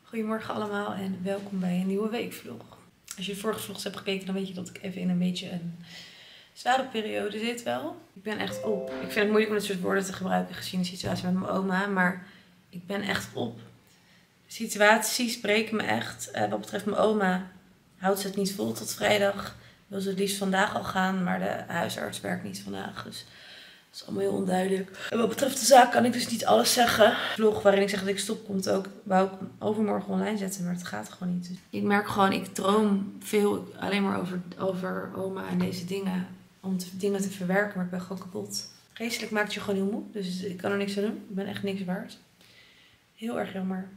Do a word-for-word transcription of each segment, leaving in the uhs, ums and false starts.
Goedemorgen allemaal en welkom bij een nieuwe weekvlog. Als je de vorige vlogs hebt gekeken, dan weet je dat ik even in een beetje een zware periode zit wel. Ik ben echt op. Ik vind het moeilijk om dit soort woorden te gebruiken gezien de situatie met mijn oma, maar ik ben echt op. De situaties breken me echt. Uh, wat betreft mijn oma houdt ze het niet vol tot vrijdag. Wil ze het liefst vandaag al gaan, maar de huisarts werkt niet vandaag. Dus dat is allemaal heel onduidelijk. En wat betreft de zaak kan ik dus niet alles zeggen. De vlog waarin ik zeg dat ik stop komt ook, wou ik overmorgen online zetten, maar het gaat gewoon niet. Dus ik merk gewoon, ik droom veel alleen maar over, over oma en deze dingen. Om te, dingen te verwerken, maar ik ben gewoon kapot. Geestelijk maakt je gewoon heel moe, dus ik kan er niks aan doen. Ik ben echt niks waard. Heel erg jammer.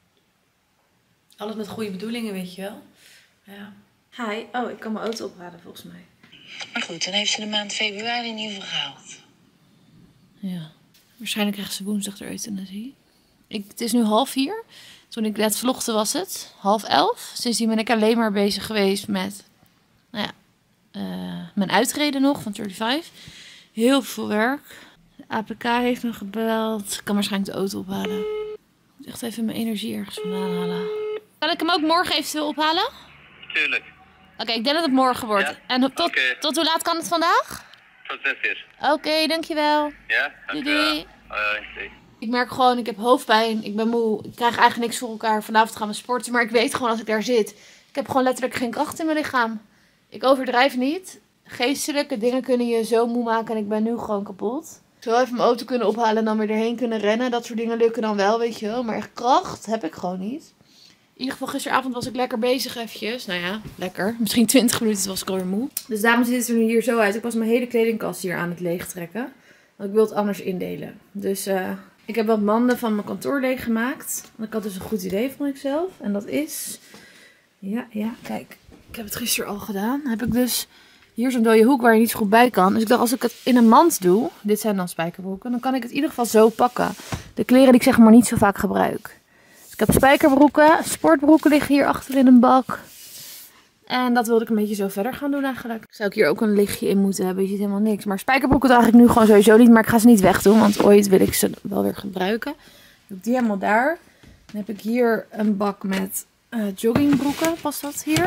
Alles met goede bedoelingen, weet je wel. Ja. Hi. Oh, ik kan mijn auto opraden volgens mij. Maar goed, dan heeft ze de maand februari in ieder geval gehaald. Ja. Waarschijnlijk krijgt ze woensdag de euthanasie. Ik, het is nu half vier. Toen ik net vlogde was het half elf. Sindsdien ben ik alleen maar bezig geweest met nou ja, uh, mijn uitreden nog van vijfendertig. Heel veel werk. De A P K heeft me gebeld. Ik kan waarschijnlijk de auto ophalen. Ik moet echt even mijn energie ergens vandaan halen. Kan ik hem ook morgen eventueel ophalen? Tuurlijk. Oké, okay, ik denk dat het morgen wordt. Ja? En tot, okay. tot hoe laat kan het vandaag? Tot zes uur. Oké, okay, dankjewel. Ja, dankjewel. Doei, doei. Uh, doei. Ik merk gewoon, ik heb hoofdpijn, ik ben moe, ik krijg eigenlijk niks voor elkaar. Vanavond gaan we sporten, maar ik weet gewoon als ik daar zit. Ik heb gewoon letterlijk geen kracht in mijn lichaam. Ik overdrijf niet. Geestelijke dingen kunnen je zo moe maken en ik ben nu gewoon kapot. Ik zou even mijn auto kunnen ophalen en dan weer erheen kunnen rennen. Dat soort dingen lukken dan wel, weet je wel. Maar echt kracht heb ik gewoon niet. In ieder geval gisteravond was ik lekker bezig eventjes. Nou ja, lekker. Misschien twintig minuten was ik alweer moe. Dus daarom ziet het er nu hier zo uit. Ik was mijn hele kledingkast hier aan het leegtrekken. Want ik wil het anders indelen. Dus uh, ik heb wat manden van mijn kantoor leeggemaakt. Want ik had dus een goed idee van ikzelf. En dat is... Ja, ja, kijk. Ik heb het gisteren al gedaan. Dan heb ik dus hier zo'n dode hoek waar je niet zo goed bij kan. Dus ik dacht, als ik het in een mand doe. Dit zijn dan spijkerbroeken. Dan kan ik het in ieder geval zo pakken. De kleren die ik zeg maar niet zo vaak gebruik. Ik heb spijkerbroeken, sportbroeken liggen hier achter in een bak. En dat wilde ik een beetje zo verder gaan doen eigenlijk. Zou ik hier ook een lichtje in moeten hebben, je ziet helemaal niks. Maar spijkerbroeken draag ik nu gewoon sowieso niet, maar ik ga ze niet wegdoen, want ooit wil ik ze wel weer gebruiken. Dan doe ik die helemaal daar. Dan heb ik hier een bak met uh, joggingbroeken, past dat hier?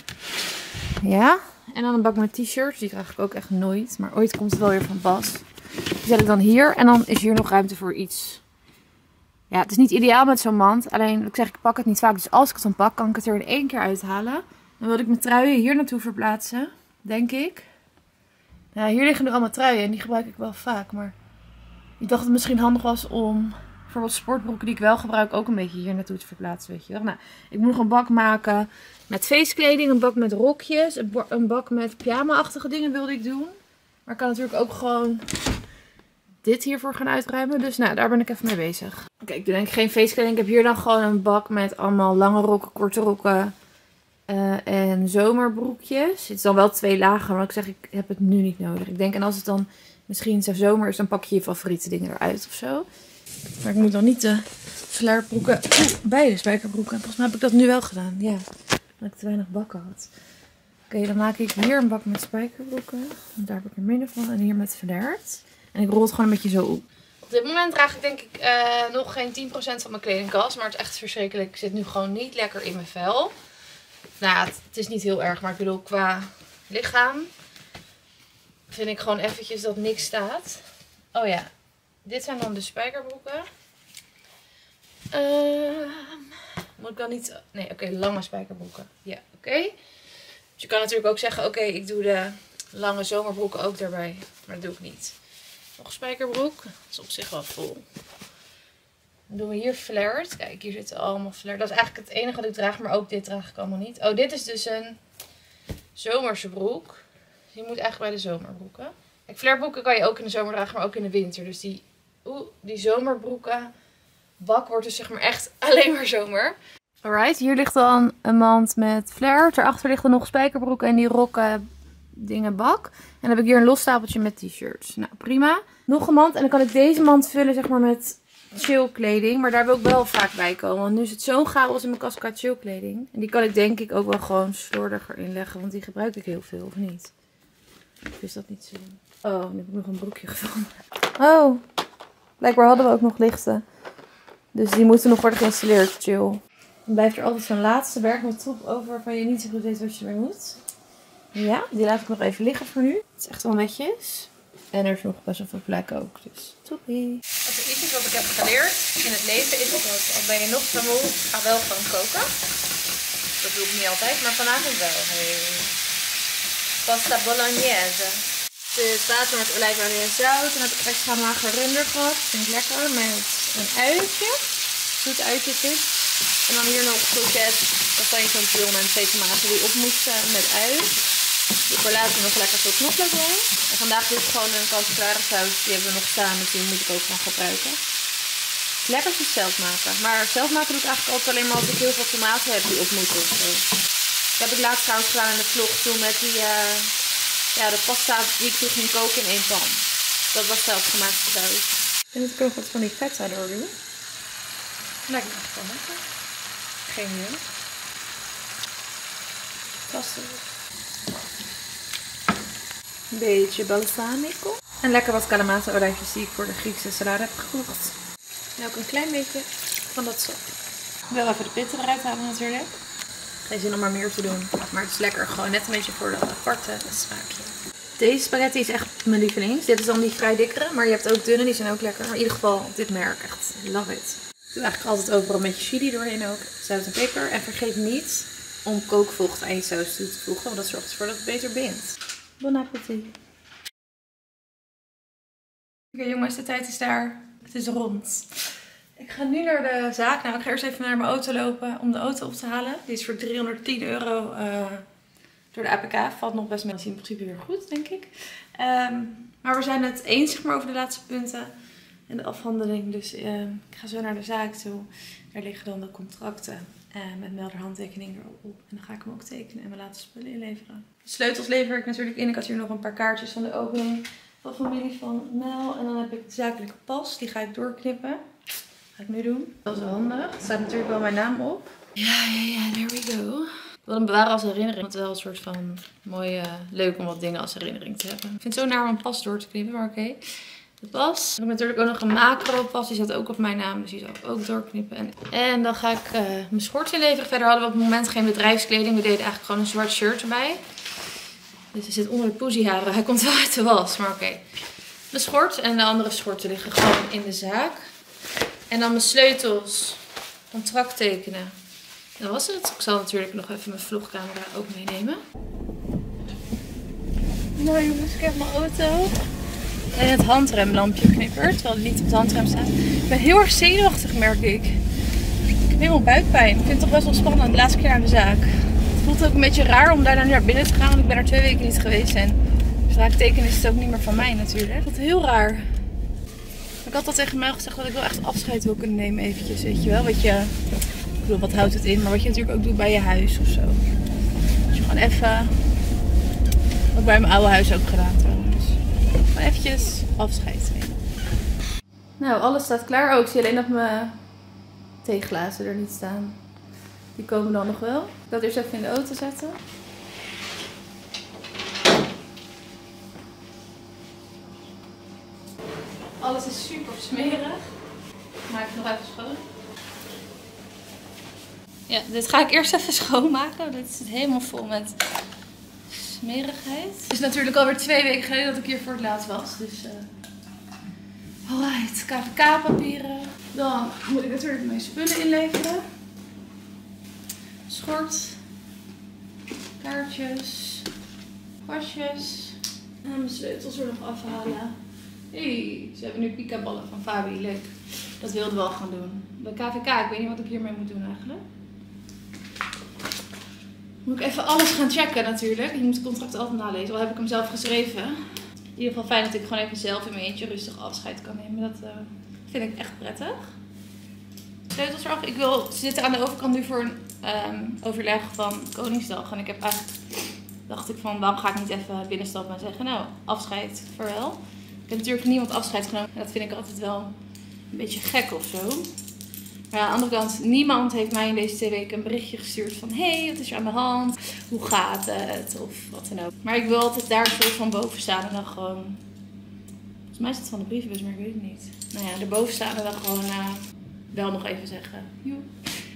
Ja. En dan een bak met t-shirts, die draag ik ook echt nooit, maar ooit komt het wel weer van pas. Die zet ik dan hier en dan is hier nog ruimte voor iets. Ja, het is niet ideaal met zo'n mand. Alleen, ik zeg, ik pak het niet vaak. Dus als ik het dan pak, kan ik het er in één keer uithalen. Dan wil ik mijn truien hier naartoe verplaatsen. Denk ik. Ja, hier liggen nu allemaal truien. En die gebruik ik wel vaak. Maar ik dacht dat het misschien handig was om bijvoorbeeld sportbroeken die ik wel gebruik ook een beetje hier naartoe te verplaatsen. Weet je wel. Nou, ik moet nog een bak maken met feestkleding. Een bak met rokjes. Een bak met pyjama-achtige dingen wilde ik doen. Maar ik kan natuurlijk ook gewoon... dit hiervoor gaan uitruimen. Dus nou, daar ben ik even mee bezig. Oké, okay, ik doe denk ik geen feestkleding. Ik heb hier dan gewoon een bak met allemaal lange rokken, korte rokken uh, en zomerbroekjes. Het is dan wel twee lagen, maar ik zeg, ik heb het nu niet nodig. Ik denk, en als het dan misschien zo zomer is, dan pak je je favoriete dingen eruit of zo. Maar ik moet dan niet de flarebroeken, oeh, beide spijkerbroeken. Volgens mij heb ik dat nu wel gedaan, ja. Dat ik te weinig bakken had. Oké, okay, dan maak ik hier een bak met spijkerbroeken. Daar heb ik er minder van. En hier met flared. En ik rol het gewoon een beetje zo op. Op dit moment draag ik denk ik uh, nog geen tien procent van mijn kledingkast. Maar het is echt verschrikkelijk. Ik zit nu gewoon niet lekker in mijn vel. Nou ja, het, het is niet heel erg. Maar ik bedoel, qua lichaam vind ik gewoon eventjes dat niks staat. Oh ja, dit zijn dan de spijkerbroeken. Uh, moet ik dan niet... Nee, oké, okay, lange spijkerbroeken. Ja, oké. Okay. Dus je kan natuurlijk ook zeggen, oké, okay, ik doe de lange zomerbroeken ook daarbij. Maar dat doe ik niet. Nog een spijkerbroek. Dat is op zich wel vol. Dan doen we hier flared. Kijk, hier zitten allemaal flared. Dat is eigenlijk het enige wat ik draag, maar ook dit draag ik allemaal niet. Oh, dit is dus een zomerse broek. Die moet eigenlijk bij de zomerbroeken. Kijk, flarebroeken kan je ook in de zomer dragen, maar ook in de winter. Dus die, oeh, die zomerbroeken bak wordt dus zeg maar echt alleen maar zomer. Alright, hier ligt dan een mand met flared. Daarachter ligt er nog spijkerbroeken en die rokken dingen bak. En dan heb ik hier een los stapeltje met t-shirts. Nou, prima. Nog een mand. En dan kan ik deze mand vullen, zeg maar, met chill kleding. Maar daar wil ik wel vaak bij komen. Want nu is het zo'n chaos in mijn kast qua chill kleding. En die kan ik denk ik ook wel gewoon slordiger inleggen. Want die gebruik ik heel veel, of niet? Of is dat niet zo? Oh, nu heb ik nog een broekje gevonden. Oh, blijkbaar hadden we ook nog lichten. Dus die moeten nog worden geïnstalleerd. Chill. Dan blijft er altijd zo'n laatste berg met troep over waarvan je niet zo goed weet wat je ermee moet. Ja, die laat ik nog even liggen voor nu. Het is echt wel netjes. En er is nog best wel veel plek ook, dus toppie. Als er iets is wat ik heb geleerd in het leven is dat al ben je nog te moe, ga wel gewoon koken. Dat doe ik niet altijd, maar vanavond wel. Hey. Pasta bolognese. Het water met olijfolie en zout. Dan heb ik extra mager runder gehad. Dat vind ik lekker. Met een uitje. Zoet uitje dit. En dan hier nog croquette. Dat kan je zo'n pullen en twee tomaten die op moesten met ui. Ik wil later nog lekker veel knoflook bij. En vandaag doe ik gewoon een kant-klare saus. Die hebben we nog staan, dus die moet ik ook gaan gebruiken. Het lekkerste is zelf maken. Maar zelf maken doe ik eigenlijk altijd alleen maar als ik heel veel tomaten heb die op moeten. Zo. Dat heb ik laatst trouwens gedaan in de vlog toen met die, uh, ja, de pasta die ik toen ging koken in één pan. Dat was zelfgemaakte saus. En ik ook wat van die feta door doen. Lijkt me echt wel lekker. Geen idee. Fantastisch. Een beetje balsamico. En lekker wat kalamaten-olijfjes die ik voor de Griekse salade heb gekocht. En ook een klein beetje van dat sop. Wel even de pitten eruit halen natuurlijk. Geen zin om maar meer te doen. Maar het is lekker. Gewoon net een beetje voor de aparte smaakje. Deze spaghetti is echt mijn lievelings. Dit is dan die vrij dikkere. Maar je hebt ook dunne. Die zijn ook lekker. Maar in ieder geval dit merk. Echt. Love it. Ik doe eigenlijk altijd overal een beetje chili doorheen ook. Zout en peper. En vergeet niet om kookvocht aan je saus toe te voegen. Want dat zorgt ervoor dat het beter bindt. Bon appétit. Oké jongens, de tijd is daar. Het is rond. Ik ga nu naar de zaak. Nou, ik ga eerst even naar mijn auto lopen om de auto op te halen. Die is voor driehonderdtien euro uh, door de A P K. Valt nog best mee. Dat is in principe weer goed, denk ik. Um, maar we zijn het eens zeg maar, over de laatste punten en de afhandeling. Dus uh, ik ga zo naar de zaak toe. Daar liggen dan de contracten uh, met melderhandtekening erop. En dan ga ik hem ook tekenen en we laten spullen inleveren. De sleutels lever ik natuurlijk in. Ik had hier nog een paar kaartjes van de opening van familie van Mel. En dan heb ik de zakelijke pas. Die ga ik doorknippen. Ga ik nu doen. Dat is wel handig. Er staat natuurlijk wel mijn naam op. Ja, ja, ja. There we go. Ik wil hem bewaren als herinnering. Het is wel een soort van mooi, uh, leuk om wat dingen als herinnering te hebben. Ik vind het zo naar om een pas door te knippen, maar oké. Okay. De pas. Ik heb natuurlijk ook nog een macro pas. Die staat ook op mijn naam. Dus die zal ik ook doorknippen. En, en dan ga ik uh, mijn schort inleveren. Verder hadden we op het moment geen bedrijfskleding. We deden eigenlijk gewoon een zwart shirt erbij. Dus hij zit onder de poesieharen. Hij komt wel uit de was, maar oké. Okay. Mijn schort en de andere schorten liggen gewoon in de zaak. En dan mijn sleutels. Contract tekenen. Dat was het. Ik zal natuurlijk nog even mijn vlogcamera ook meenemen. Nou jongens, ik heb mijn auto. En het handremlampje knippert, terwijl het niet op het handrem staat. Ik ben heel erg zenuwachtig, merk ik. Ik heb helemaal buikpijn. Ik vind het toch best wel spannend. De laatste keer naar de zaak. Het voelt ook een beetje raar om daar dan naar binnen te gaan. Want ik ben er twee weken niet geweest. En zodra ik teken is het ook niet meer van mij natuurlijk. Het voelt heel raar. Ik had al tegen mij gezegd dat ik wel echt afscheid wil kunnen nemen eventjes. Weet je wel, wat je... Ik bedoel, wat houdt het in? Maar wat je natuurlijk ook doet bij je huis of zo. Dus gewoon even... Wat bij mijn oude huis ook gedaan trouwens. Gewoon eventjes afscheid nemen. Nou, alles staat klaar. Oh, ik zie alleen dat mijn theeglazen er niet staan. Die komen dan nog wel. Ik ga het eerst even in de auto zetten. Alles is super smerig. Maak ik nog even schoon. Ja, dit ga ik eerst even schoonmaken. Dit zit helemaal vol met smerigheid. Het is natuurlijk alweer twee weken geleden dat ik hier voor het laatst was. Dus, uh... alright, K V K-papieren. Dan moet ik natuurlijk mijn spullen inleveren. Schort. Kaartjes. Pasjes. En mijn sleutels er nog afhalen. Hey, ze hebben nu pikaballen van Fabi. Leuk. Dat wilden we al gaan doen. De K V K, ik weet niet wat ik hiermee moet doen eigenlijk. Moet ik even alles gaan checken natuurlijk. Je moet het contract altijd nalezen. Al heb ik hem zelf geschreven. In ieder geval fijn dat ik gewoon even zelf in mijn eentje rustig afscheid kan nemen. Dat uh, vind ik echt prettig. Sleutels eraf. Ik wil zitten aan de overkant nu voor een um, overleg van Koningsdag. En ik heb eigenlijk, dacht ik van, waarom ga ik niet even binnenstappen en zeggen, nou, afscheid, vaarwel. Ik heb natuurlijk niemand afscheid genomen. En dat vind ik altijd wel een beetje gek of zo. Maar aan de andere kant, niemand heeft mij in deze twee weken een berichtje gestuurd van... Hé, hey, wat is er aan de hand? Hoe gaat het? Of wat dan ook. Maar ik wil altijd daar een soort van boven staan en dan gewoon... Volgens mij is het van de brievenbus, maar ik weet het niet. Nou ja, erboven staan en dan gewoon uh, wel nog even zeggen... Joe.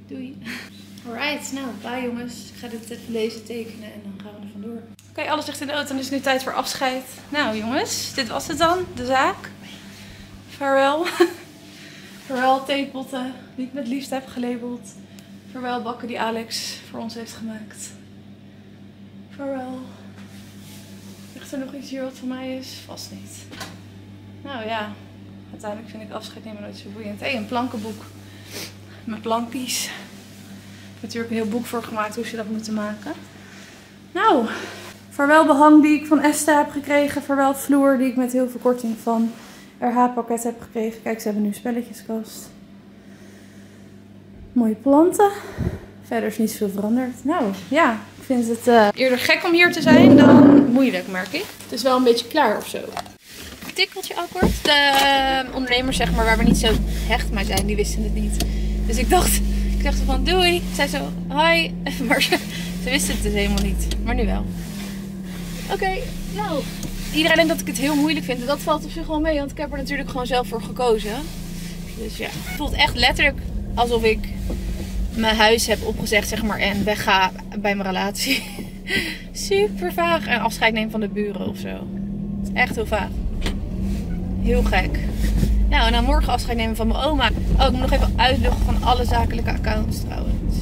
Doei. Alright, nou, bye jongens. Ik ga dit even lezen, tekenen en dan gaan we er vandoor. Oké, okay, alles ligt in de auto en het is nu tijd voor afscheid. Nou jongens, dit was het dan, de zaak. Vaarwel. Vaarwel theepotten die ik met liefde heb gelabeld. Vaarwel bakken die Alex voor ons heeft gemaakt. Vaarwel. Ligt er nog iets hier wat van mij is? Vast niet. Nou ja, uiteindelijk vind ik afscheid nemen nooit zo boeiend. Hé, hey, een plankenboek. Met plankies. Ik heb natuurlijk een heel boek voor gemaakt hoe ze dat moeten maken. Nou, vaarwel behang die ik van Esta heb gekregen. Vaarwel vloer die ik met heel veel korting van R H-pakket heb gekregen. Kijk, ze hebben nu een spelletjeskast. Mooie planten. Verder is niet zoveel veranderd. Nou, ja, ik vind het uh, eerder gek om hier te zijn dan moeilijk, merk ik. Het is wel een beetje klaar of zo. Tikkeltje akkoord. De uh, ondernemers, zeg maar, waar we niet zo hecht mee zijn, die wisten het niet. Dus ik dacht, ik dacht van doei. Ik zei zo, hi. Maar ze, ze wisten het dus helemaal niet. Maar nu wel. Oké, okay, nou. Iedereen denkt dat ik het heel moeilijk vind. En dat valt op zich wel mee, want ik heb er natuurlijk gewoon zelf voor gekozen. Dus ja, het voelt echt letterlijk alsof ik mijn huis heb opgezegd, zeg maar, en wegga bij mijn relatie. Super vaag. En afscheid neem van de buren of zo. Het is echt heel vaag. Heel gek. Nou, en dan morgen afscheid nemen van mijn oma. Oh, ik moet nog even uitloggen van alle zakelijke accounts trouwens.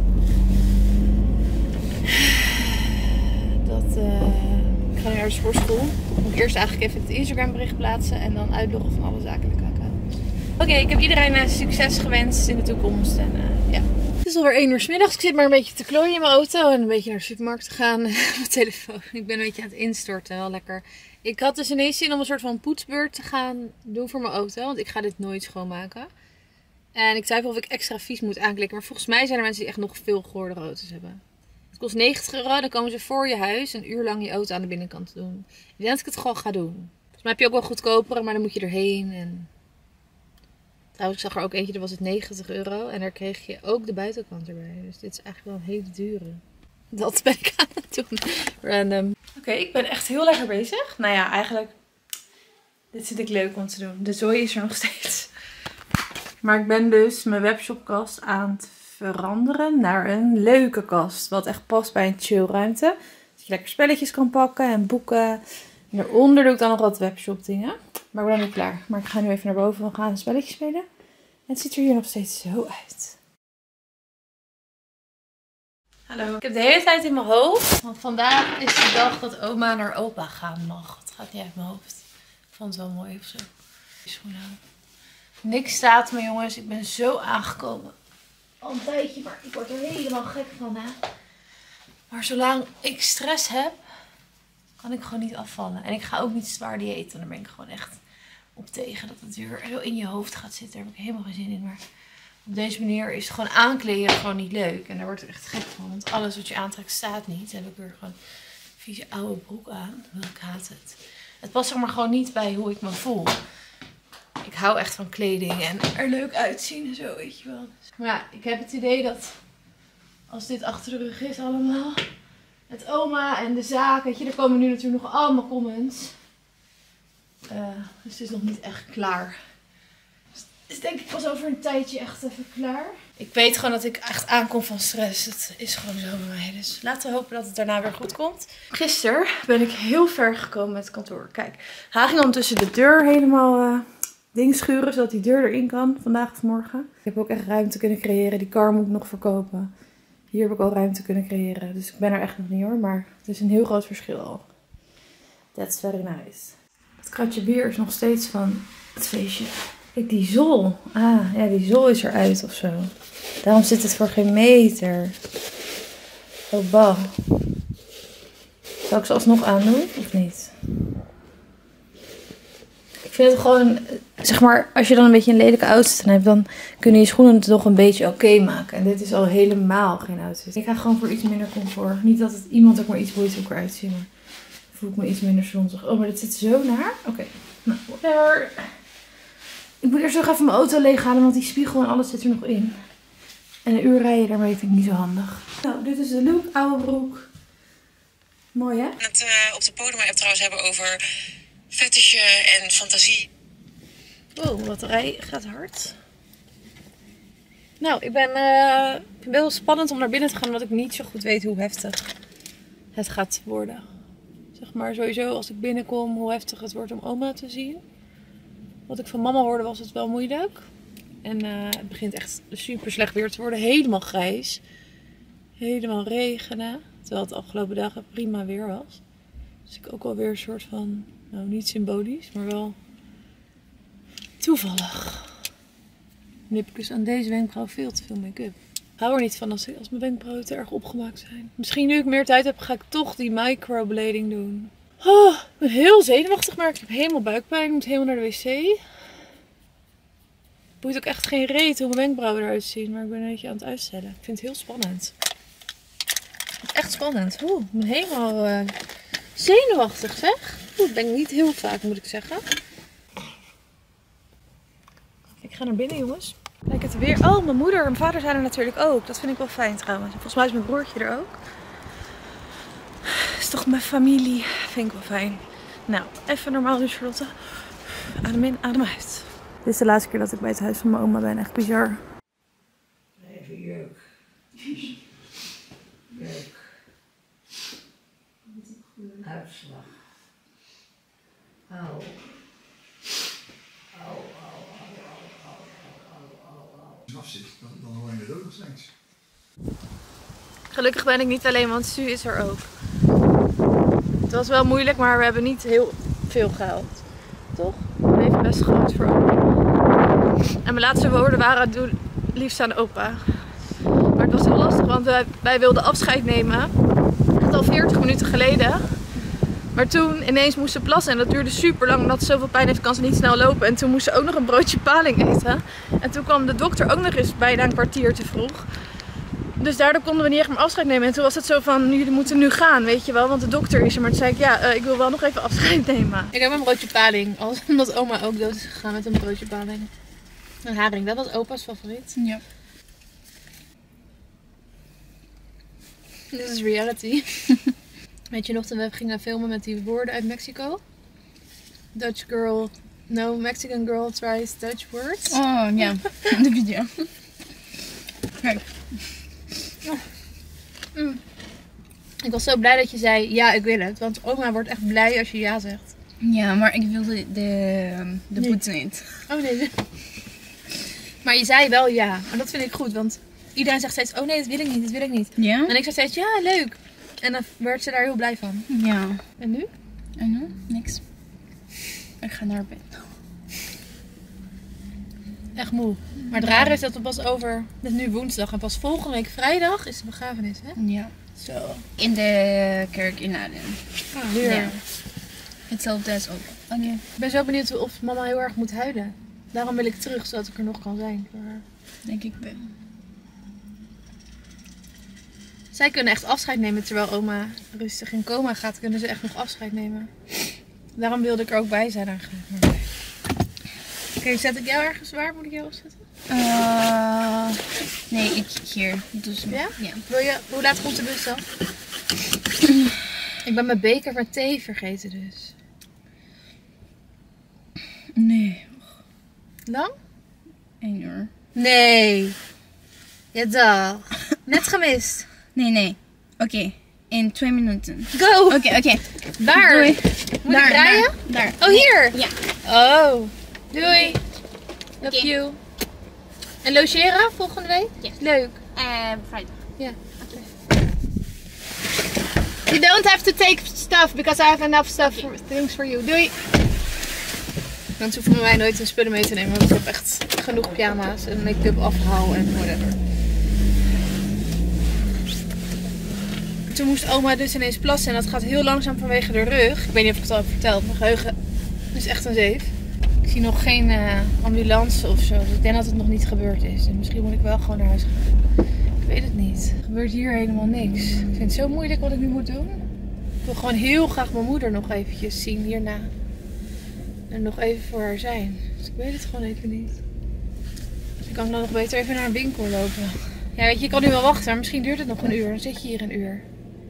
Dat, uh, ik ga nu naar de sportschool. Ik moet eerst eigenlijk even het Instagram bericht plaatsen en dan uitloggen van alle zakelijke accounts. Oké, okay, ik heb iedereen uh, succes gewenst in de toekomst. En uh, ja. Het is alweer één uur 's middags. Ik zit maar een beetje te klooien in mijn auto en een beetje naar de supermarkt te gaan. Mijn telefoon. Ik ben een beetje aan het instorten. Wel lekker. Ik had dus ineens zin om een soort van poetsbeurt te gaan doen voor mijn auto. Want ik ga dit nooit schoonmaken. En ik twijfel of ik extra vies moet aanklikken. Maar volgens mij zijn er mensen die echt nog veel gehoorde auto's hebben. Het kost negentig euro. Dan komen ze voor je huis een uur lang je auto aan de binnenkant doen. Ik denk dat ik het gewoon ga doen. Volgens mij heb je ook wel goedkopere, maar dan moet je erheen. En... Trouwens, ik zag er ook eentje, daar was het negentig euro. En daar kreeg je ook de buitenkant erbij. Dus dit is eigenlijk wel een hele dure. Dat ben ik aan het doen. Random. Oké, okay, ik ben echt heel lekker bezig. Nou ja, eigenlijk... Dit vind ik leuk om te doen. De zooi is er nog steeds. Maar ik ben dus mijn webshopkast aan het veranderen naar een leuke kast. Wat echt past bij een chill ruimte. Dat je lekker spelletjes kan pakken en boeken. En daaronder doe ik dan nog wat webshop dingen. Maar ik ben nog niet klaar. Maar ik ga nu even naar boven. We gaan een spelletje spelen. En het ziet er hier nog steeds zo uit. Hallo. Ik heb de hele tijd in mijn hoofd. Want vandaag is de dag dat oma naar opa gaan mag. Het gaat niet uit mijn hoofd. Ik vond het wel mooi of zo. Schoenen. Niks staat me, jongens. Ik ben zo aangekomen. Al een tijdje, maar ik word er helemaal gek van, hè. Maar zolang ik stress heb, kan ik gewoon niet afvallen. En ik ga ook niet zwaar diëten. Daar ben ik gewoon echt op tegen. Dat het weer zo in je hoofd gaat zitten. Daar heb ik helemaal geen zin in. Maar op deze manier is het gewoon aankleden gewoon niet leuk. En daar word ik echt gek van. Want alles wat je aantrekt staat niet. Dan heb ik weer gewoon een vieze oude broek aan. Ik haat het. Het past er maar gewoon niet bij hoe ik me voel. Ik hou echt van kleding en er leuk uitzien en zo, weet je wel. Maar ja, ik heb het idee dat als dit achter de rug is allemaal, het oma en de zaak, weet je, er komen nu natuurlijk nog allemaal comments. Uh, dus het is nog niet echt klaar. Dus het is denk ik pas over een tijdje echt even klaar. Ik weet gewoon dat ik echt aankom van stress. Het is gewoon zo bij mij. Dus laten we hopen dat het daarna weer goed komt. Gisteren ben ik heel ver gekomen met het kantoor. Kijk, hij ging ondertussen de deur helemaal uh, ding schuren, zodat die deur erin kan vandaag of morgen. Ik heb ook echt ruimte kunnen creëren. Die kar moet ik nog verkopen. Hier heb ik al ruimte kunnen creëren. Dus ik ben er echt nog niet hoor. Maar het is een heel groot verschil al. That's very nice. Het kratje bier is nog steeds van het feestje. Kijk, die zool. Ah, ja, die zool is eruit of zo. Daarom zit het voor geen meter. Oh, bah. Zal ik ze alsnog aandoen of niet? Ik vind het gewoon, zeg maar, als je dan een beetje een lelijke outfit hebt, dan kunnen je schoenen het toch een beetje oké okay maken. En dit is al helemaal geen outfit. Ik ga gewoon voor iets minder comfort. Niet dat het iemand ook maar iets boeit hoe ik eruit zie, maar voel ik me iets minder zonzig. Oh, maar dit zit zo naar. Oké, okay. Nou, whatever. Ik moet eerst nog even mijn auto leeghalen, want die spiegel en alles zit er nog in. En een uur rijden, daarmee vind ik niet zo handig. Nou, dit is de look. Oude broek. Mooi, hè? Het uh, op de podium-app trouwens hebben over fetisje en fantasie. Wow, de batterij gaat hard. Nou, ik ben, uh, ik vind het wel spannend om naar binnen te gaan, omdat ik niet zo goed weet hoe heftig het gaat worden. Zeg maar sowieso als ik binnenkom hoe heftig het wordt om oma te zien. Wat ik van mama hoorde was het wel moeilijk. En uh, het begint echt super slecht weer te worden. Helemaal grijs. Helemaal regenen. Terwijl het de afgelopen dagen prima weer was. Dus ik ook alweer een soort van, nou niet symbolisch, maar wel toevallig. Nu heb ik dus aan deze wenkbrauw veel te veel make-up. Ik hou er niet van als, als mijn wenkbrauwen te erg opgemaakt zijn. Misschien nu ik meer tijd heb, ga ik toch die microblading doen. Oh, ik ben heel zenuwachtig, maar ik heb helemaal buikpijn. Ik moet helemaal naar de wc. Het boeit ook echt geen reet hoe mijn wenkbrauwen eruit zien. Maar ik ben een beetje aan het uitstellen. Ik vind het heel spannend. Het is echt spannend. Oeh, ik ben helemaal uh, zenuwachtig zeg. Oeh, dat ben ik niet heel vaak, moet ik zeggen. Ik ga naar binnen, jongens. Kijk het weer. Oh, mijn moeder en mijn vader zijn er natuurlijk ook. Dat vind ik wel fijn trouwens. Volgens mij is mijn broertje er ook. Is toch mijn familie. Vind ik wel fijn. Nou, even normaal dus, Charlotte. Adem in, adem uit. Dit is de laatste keer dat ik bij het huis van mijn oma ben. Echt bizar. Even jeuk. Jeuk. Uitslag. Au. Au, au, au, au, au, au, au, au. Afzit, dan, dan hoor je het ook nog steeds. Gelukkig ben ik niet alleen, want Su is er ook. Het was wel moeilijk, maar we hebben niet heel veel gehaald. Toch? We leven best groot voor opa. En mijn laatste woorden waren: doe liefst aan opa. Maar het was heel lastig, want wij, wij wilden afscheid nemen. Echt al veertig minuten geleden. Maar toen ineens moest ze plassen en dat duurde super lang. Omdat ze zoveel pijn heeft, kan ze niet snel lopen. En toen moest ze ook nog een broodje paling eten. En toen kwam de dokter ook nog eens bijna een kwartier te vroeg. Dus daardoor konden we niet echt meer afscheid nemen. En toen was het zo van, jullie moeten nu gaan, weet je wel. Want de dokter is er. Maar toen zei ik, ja, uh, ik wil wel nog even afscheid nemen. Ik heb een broodje paling. Omdat oma ook dood is gegaan met een broodje paling. Een haring, dat was opa's favoriet. Ja. This is reality. Weet je nog dat we gingen filmen met die woorden uit Mexico? Dutch girl, no Mexican girl tries Dutch words. Oh ja, de video. Kijk. Mm. Ik was zo blij dat je zei, ja ik wil het. Want oma wordt echt blij als je ja zegt. Ja, maar ik wilde de, de Nee. poets niet. Oh nee. Maar je zei wel ja. En dat vind ik goed, want iedereen zegt steeds, oh nee, dat wil ik niet, dat wil ik niet. Ja? En ik zei steeds, ja leuk. En dan werd ze daar heel blij van. Ja. En nu? En nu? Niks. Ik ga naar bed. Echt moe. Maar het rare is dat het pas over, het is nu woensdag en pas volgende week vrijdag is de begrafenis, hè? Ja. Zo. In de kerk in Aden. Ah, weer. Ja. Hetzelfde als ook. Oké. Ik ben zo benieuwd of mama heel erg moet huilen. Daarom wil ik terug, zodat ik er nog kan zijn voor haar. Denk ik wel. Zij kunnen echt afscheid nemen terwijl oma rustig in coma gaat. Kunnen ze echt nog afscheid nemen. Daarom wilde ik er ook bij zijn eigenlijk. Oké, okay, zet ik jou ergens waar? Moet ik jou opzetten? Uh, nee, ik hier. Dus, Ja? Ja. Wil je, hoe laat komt de bus dan? Ik ben mijn beker met thee vergeten dus. Nee. Lang? Eén uur. Nee. Ja, dag. Net gemist. Nee, nee. Oké. Okay. In twee minuten. Go! Oké, okay, oké. Okay. Waar? Doei. Moet daar, ik rijden? Daar, Oh, daar. hier? Ja. Oh. Doei. Love Oké. you. En logeren volgende week? Ja. Leuk. Uh, vrijdag. Ja. You don't have to take stuff because I have enough stuff for things for you. Doei. Mensen hoeven mij nooit een spullen mee te nemen, want ik heb echt genoeg pyjama's en make-up afhaal en whatever. Toen moest oma dus ineens plassen en dat gaat heel langzaam vanwege de rug. Ik weet niet of ik het al heb verteld, mijn geheugen is echt een zeef. Ik zie nog geen uh, ambulance of zo, dus ik denk dat het nog niet gebeurd is. En misschien moet ik wel gewoon naar huis gaan. Ik weet het niet. Er gebeurt hier helemaal niks. Ik vind het zo moeilijk wat ik nu moet doen. Ik wil gewoon heel graag mijn moeder nog eventjes zien hierna. En nog even voor haar zijn. Dus ik weet het gewoon even niet. Dus ik kan dan nog beter even naar een winkel lopen. Ja, weet je, je kan nu wel wachten, maar misschien duurt het nog een uur. Dan zit je hier een uur.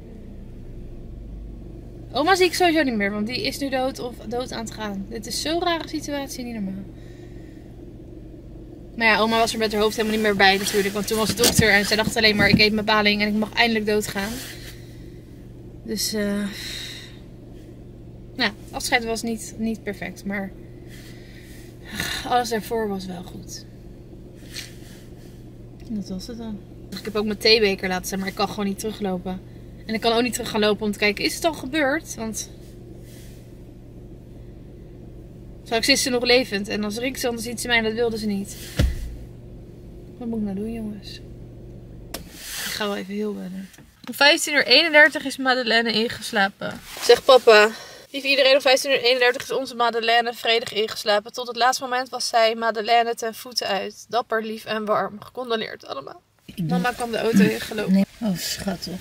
Oma zie ik sowieso niet meer, want die is nu dood of dood aan het gaan. Dit is zo'n rare situatie, niet normaal. Maar ja, oma was er met haar hoofd helemaal niet meer bij natuurlijk. Want toen was de dokter en zij dacht alleen maar, ik eet mijn baling en ik mag eindelijk doodgaan. Dus, eh... Uh... Nou, afscheid was niet, niet perfect, maar... Alles daarvoor was wel goed. En dat was het dan. Ik heb ook mijn theebeker laten staan, maar ik kan gewoon niet teruglopen. En ik kan ook niet terug gaan lopen om te kijken, is het al gebeurd? Want... Straks is ze nog levend. En als Rick ze, dan ziet ze mij en dat wilde ze niet. Wat moet ik nou doen, jongens? Ik ga wel even heel bellen. Om vijftien uur eenendertig is Madeleine ingeslapen. Zeg papa. Lief iedereen, om vijftien uur eenendertig is onze Madeleine vredig ingeslapen. Tot het laatste moment was zij Madeleine ten voeten uit. Dapper, lief en warm. Gecondoleerd allemaal. Mama kwam de auto in gelopen. Nee. Oh, schattig.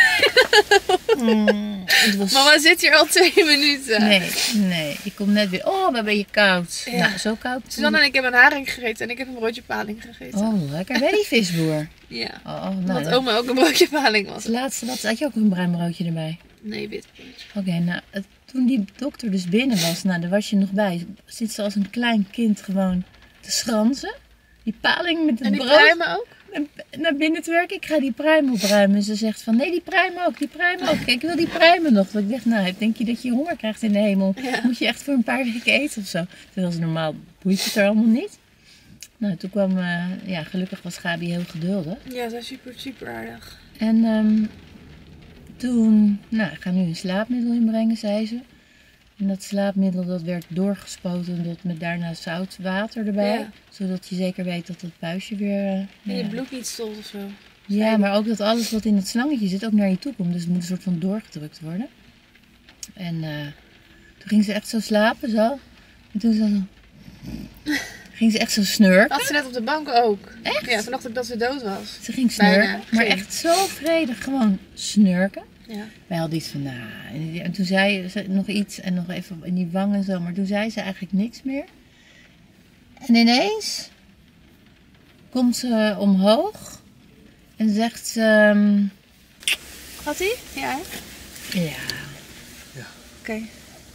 mm, het was... Mama zit hier al twee minuten. Nee, nee. Je komt net weer. Oh, wat ben je koud. Ja. Nou, zo koud. Suzanne en ik hebben een haring gegeten en ik heb een broodje paling gegeten. Oh, lekker. Bij die visboer. Ja. Oh, nou, Omdat dat... oma ook een broodje paling was. Het laatste, wat had je ook een bruin broodje erbij? Nee, wit broodje. Oké, okay, nou, het, toen die dokter dus binnen was, nou, daar was je nog bij. Zit ze als een klein kind gewoon te schransen. Die paling met het en die brood. pruimen ook? Naar binnen te werken, ik ga die pruim opruimen. En ze zegt van, nee, die pruim ook, die pruim ook. Kijk, ik wil die pruimen nog. Dat ik dacht, nou, denk je dat je honger krijgt in de hemel? Ja. Moet je echt voor een paar weken eten of zo? Terwijl ze normaal boeit het er allemaal niet. Nou, toen kwam, uh, ja, gelukkig was Gabi heel geduldig. Ja, dat is super, super aardig. En um, toen, nou, ik ga nu een slaapmiddel inbrengen, zei ze. En dat slaapmiddel dat werd doorgespoten tot met daarna zout water erbij. Ja. Zodat je zeker weet dat het buisje weer... Uh, en je ja. bloed niet stolt of zo. Ja, maar ook dat alles wat in het slangetje zit ook naar je toe komt. Dus het moet een soort van doorgedrukt worden. En uh, toen ging ze echt zo slapen, zo. En toen zo... ging ze echt zo snurken. Had ze net op de bank ook. Echt? Ja, toen dacht ik dat ze dood was. Ze ging snurken. Bijna. Maar Ging. echt zo vredig gewoon snurken. Ja. Wij hadden iets van, nou... En toen zei ze nog iets en nog even in die wang en zo. Maar toen zei ze eigenlijk niks meer. En ineens komt ze omhoog en zegt ze... Um, Had hij? Ja. Ja. Ja. Oké. Okay.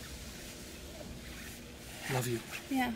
Love you. Ja.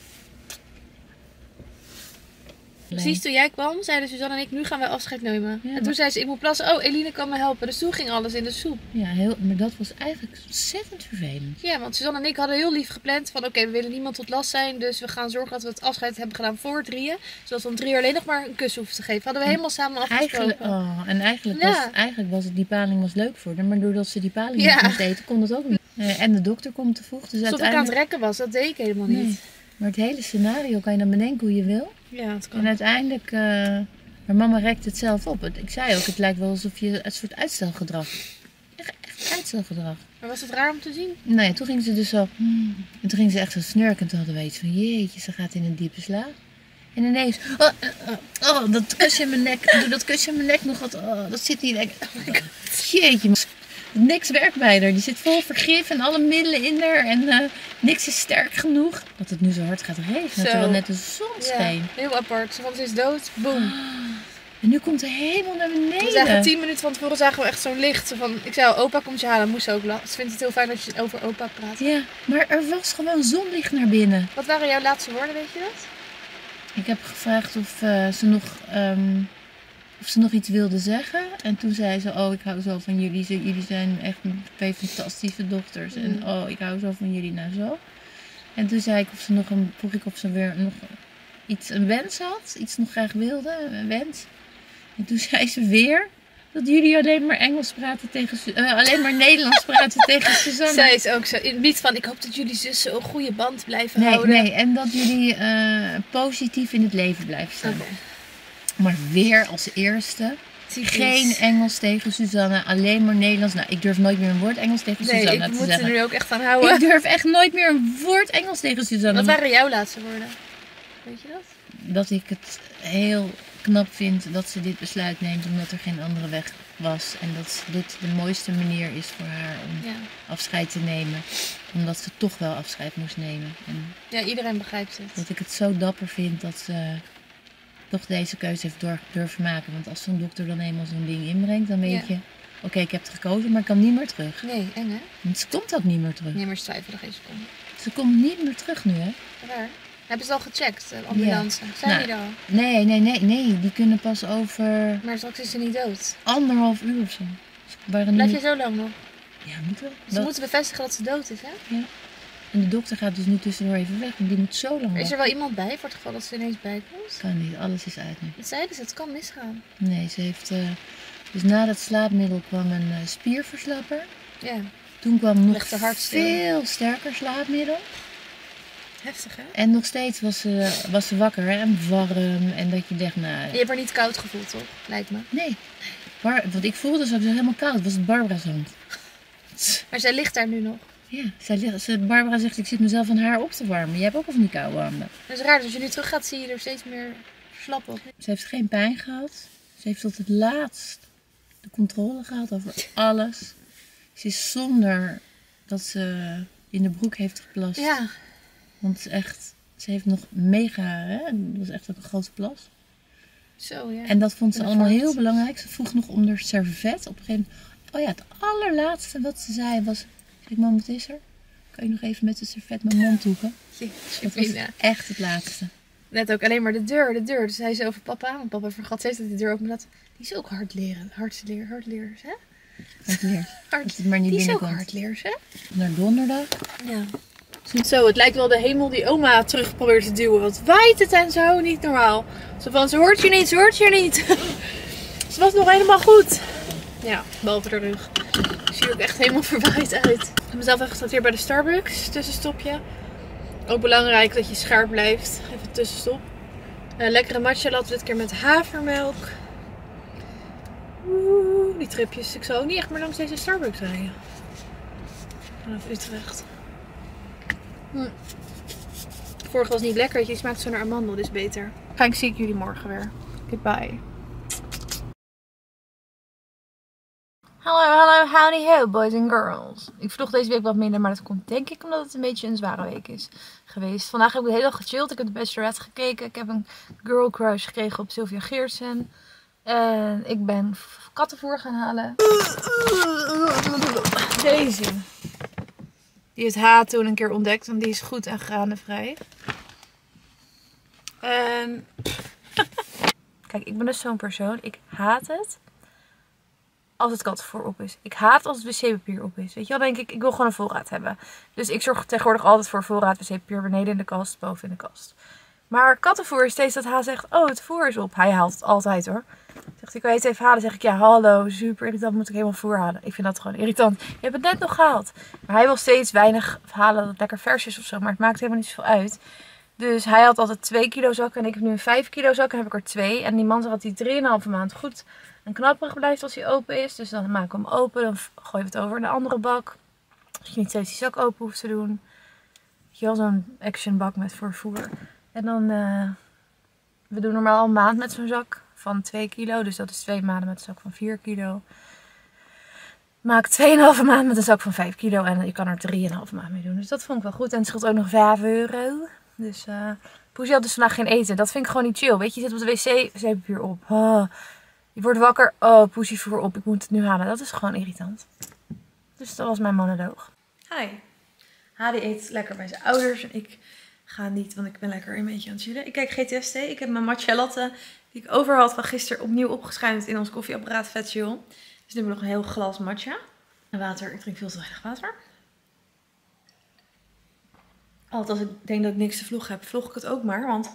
Precies toen jij kwam, zeiden Suzanne en ik, nu gaan wij afscheid nemen. Ja, en toen maar... zei ze, ik moet plassen. Oh, Eline kan me helpen. Dus toen ging alles in de soep. Ja, heel, maar dat was eigenlijk ontzettend vervelend. Ja, want Suzanne en ik hadden heel lief gepland van, oké, okay, we willen niemand tot last zijn. Dus we gaan zorgen dat we het afscheid hebben gedaan voor drieën. Zodat we om drie uur alleen nog maar een kus hoeven te geven. Hadden we helemaal samen afgesproken. Eigenlijk, oh, en eigenlijk, ja. was, eigenlijk was het, die paling was leuk voor haar. Maar doordat ze die paling ja. niet moest eten, kon het ook niet. Uh, en de dokter komt te vroeg. Dus alsof ik aan het rekken was, dat deed ik helemaal niet. Nee. Maar het hele scenario kan je dan bedenken hoe je wil. Ja, het kan. En uiteindelijk, uh, maar mama rekt het zelf op. Ik zei ook, het lijkt wel alsof je een soort uitstelgedrag. Echt, echt uitstelgedrag. Maar was het raar om te zien? Nou ja, toen ging ze dus zo. Hmm, en toen ging ze echt zo snurken. En toen hadden we iets van, jeetje, ze gaat in een diepe slaap. En ineens, oh, oh, oh dat kusje in mijn nek. Doe dat kusje in mijn nek nog wat. Oh, dat zit niet lekker. Oh jeetje, niks werkt bij haar. Die zit vol vergif en alle middelen in haar. En uh, niks is sterk genoeg. Dat het nu zo hard gaat regenen. Zo. Terwijl net de zon scheen. Ja, heel apart. Want ze is dood. Boom. Oh. En nu komt hij helemaal naar beneden. We zagen tien minuten van tevoren zagen we echt zo'n licht. Van, ik zei al, opa komt je halen. Moest ze ook lachen. Ze vindt het heel fijn dat je over opa praat. Ja, maar er was gewoon zonlicht naar binnen. Wat waren jouw laatste woorden, weet je dat? Ik heb gevraagd of uh, ze nog... Um, Of ze nog iets wilde zeggen. En toen zei ze, oh, ik hou zo van jullie. Jullie zijn echt twee fantastische dochters. Mm. En oh, ik hou zo van jullie. Nou zo. En toen zei ik of ze nog een, vroeg ik of ze weer nog iets, een wens had. Iets nog graag wilde, een wens. En toen zei ze weer dat jullie alleen maar Engels praten tegen... Uh, alleen maar Nederlands praten tegen Suzanne. Zij is ook zo. Niet van, ik hoop dat jullie zussen een goede band blijven nee, houden. Nee, en dat jullie uh, positief in het leven blijven staan. Okay. Maar weer als eerste, typisch. Geen Engels tegen Suzanne, alleen maar Nederlands. Nou, ik durf nooit meer een woord Engels tegen nee, Suzanne te zeggen. Nee, ik moet er nu ook echt aan houden. Ik durf echt nooit meer een woord Engels tegen Suzanne. Wat waren jouw laatste woorden? Weet je dat? Dat ik het heel knap vind dat ze dit besluit neemt, omdat er geen andere weg was. En dat dit de mooiste manier is voor haar om ja. afscheid te nemen. Omdat ze toch wel afscheid moest nemen. En ja, iedereen begrijpt het. Dat ik het zo dapper vind dat ze... toch deze keuze heeft door, durven maken. Want als zo'n dokter dan eenmaal zo'n ding inbrengt, dan weet ja. je... Oké, okay, ik heb het gekozen, maar ik kan niet meer terug. Nee, eng hè? Want ze komt ook niet meer terug. Nee, maar ze twijfelen geen seconde. Ze komt niet meer terug nu, hè? Raar. Hebben ze al gecheckt, de ambulance? Zijn Nou, die er al? Nee, nee, nee, nee. Die kunnen pas over Maar straks is ze niet dood. anderhalf uur of zo. Ze waren nu Blijf je niet- zo lang nog? Ja, moet wel. Ze Dat- moeten bevestigen dat ze dood is, hè? En de dokter gaat dus nu tussendoor even weg, want die moet zo lang Is weg. er wel iemand bij voor het geval dat ze ineens bijkomt? Kan niet, alles is uit nu. Dat zeiden ze, het kan misgaan. Nee, ze heeft... eh, dus na dat slaapmiddel kwam een eh, spierverslapper. Ja, Toen kwam nog Legt de hart stil. veel sterker slaapmiddel. heftig hè? En nog steeds was ze, was ze wakker hè? En warm. En dat je dacht, nou... Je hebt haar niet koud gevoeld, toch? Lijkt me. Nee. Bar, want ik voelde zo helemaal koud. Was het Barbara's hand. Maar zij ligt daar nu nog. Ja, zij, ligt- ze, Barbara zegt, ik zit mezelf aan haar op te warmen. Jij hebt ook al van die koude handen. Dat is raar, dus als je nu terug gaat, zie je er steeds meer slap op. Ze heeft geen pijn gehad. Ze heeft tot het laatst de controle gehad over alles. Ze is zonder dat ze in de broek heeft geplast. Ja, Want het is echt, ze heeft nog mega, hè? Dat was echt ook een grote plas. zo ja. En dat vond ze En de allemaal vaart. heel belangrijk. Ze vroeg nog om haar servet. Op een gegeven moment, oh ja, het allerlaatste wat ze zei was... Ik mam, wat is er? Kan je nog even met de servet mijn mond toeken? Dat was Jeetje, echt het laatste. net ook alleen maar de deur, de deur. Dus zei ze over papa, want papa vergat steeds dat de deur open had. Die is ook hardleren, hardleer, hardleers, hè? Wat leert. Hard. Dat het maar niet Die is ook binnenkomt. hardleers, hè? Naar donderdag. Ja. Zo, het lijkt wel de hemel die oma terug probeert te duwen. Wat waait het en zo, niet normaal. Zo van, ze hoort je niet, ze hoort je niet. Ze was nog helemaal goed. Ja, behalve de rug. Ik zie er ook echt helemaal verwaaid uit. Ik heb mezelf even gestart hier bij de Starbucks. Tussenstopje. Ook belangrijk dat je scherp blijft. Even tussenstop. Uh, lekkere matcha latte dit keer met havermelk. Oeh, die tripjes. Ik zal ook niet echt meer langs deze Starbucks rijden. Vanaf Utrecht. Hm. Vorige was niet lekker, je smaakt zo naar amandel, dus beter. Waarschijnlijk zie ik jullie morgen weer. Goodbye. Hallo, hallo, howdy ho, boys and girls. Ik vlog deze week wat minder, maar dat komt denk ik omdat het een beetje een zware week is geweest. Vandaag heb ik de hele dag gechilled. Ik heb de Bachelorette gekeken. Ik heb een girl crush gekregen op Sylvia Geertsen. En ik ben kattenvoer gaan halen. Deze. Die heeft H toen een keer ontdekt, want die is goed en granenvrij. En... Kijk, ik ben dus zo'n persoon. Ik haat het als het kattenvoer op is. Ik haat als het wc-papier op is. Weet je wel, denk ik, ik wil gewoon een voorraad hebben. Dus ik zorg tegenwoordig altijd voor voorraad wc-papier beneden in de kast, boven in de kast. Maar kattenvoer is steeds dat H zegt, oh, het voer is op. Hij haalt het altijd hoor. Zegt hij, kan je het even halen? Zeg ik, ja, hallo, super irritant, moet ik helemaal voer halen. Ik vind dat gewoon irritant. Je hebt het net nog gehaald. Maar hij wil steeds weinig halen dat het lekker vers is of zo. Maar het maakt helemaal niet zoveel uit. Dus hij had altijd twee kilo zakken en ik heb nu een vijf kilo zak en heb ik er twee. En die man zegt dat hij drieënhalve maand goed en knapperig blijft als hij open is. Dus dan maken we hem open, dan gooien we het over in de andere bak. Dat je niet steeds die zak open hoeft te doen. Weet je wel, zo'n action bak met voor voer. En dan, uh, we doen normaal een maand met zo'n zak van twee kilo. Dus dat is twee maanden met een zak van vier kilo. Maak tweeënhalve maand met een zak van vijf kilo. En je kan er drieënhalve maand mee doen. Dus dat vond ik wel goed. En het scheelt ook nog vijf euro. Dus uh, Poesie had dus vandaag geen eten. Dat vind ik gewoon niet chill. Weet je, je zit op de wc, wc-papier op. Oh, je wordt wakker. Oh, Poesie voer op. Ik moet het nu halen. Dat is gewoon irritant. Dus dat was mijn monoloog. Hi. Hadi eet lekker bij zijn ouders. En ik ga niet, want ik ben lekker een beetje aan het chillen. Ik kijk G T S T. Ik heb mijn matcha latte die ik over had van gisteren opnieuw opgeschuimd in ons koffieapparaat. Vet chill. Dus nu heb ik nog een heel glas matcha. En water. Ik drink veel te weinig water. Altijd als ik denk dat ik niks te vloggen heb, vlog ik het ook maar. Want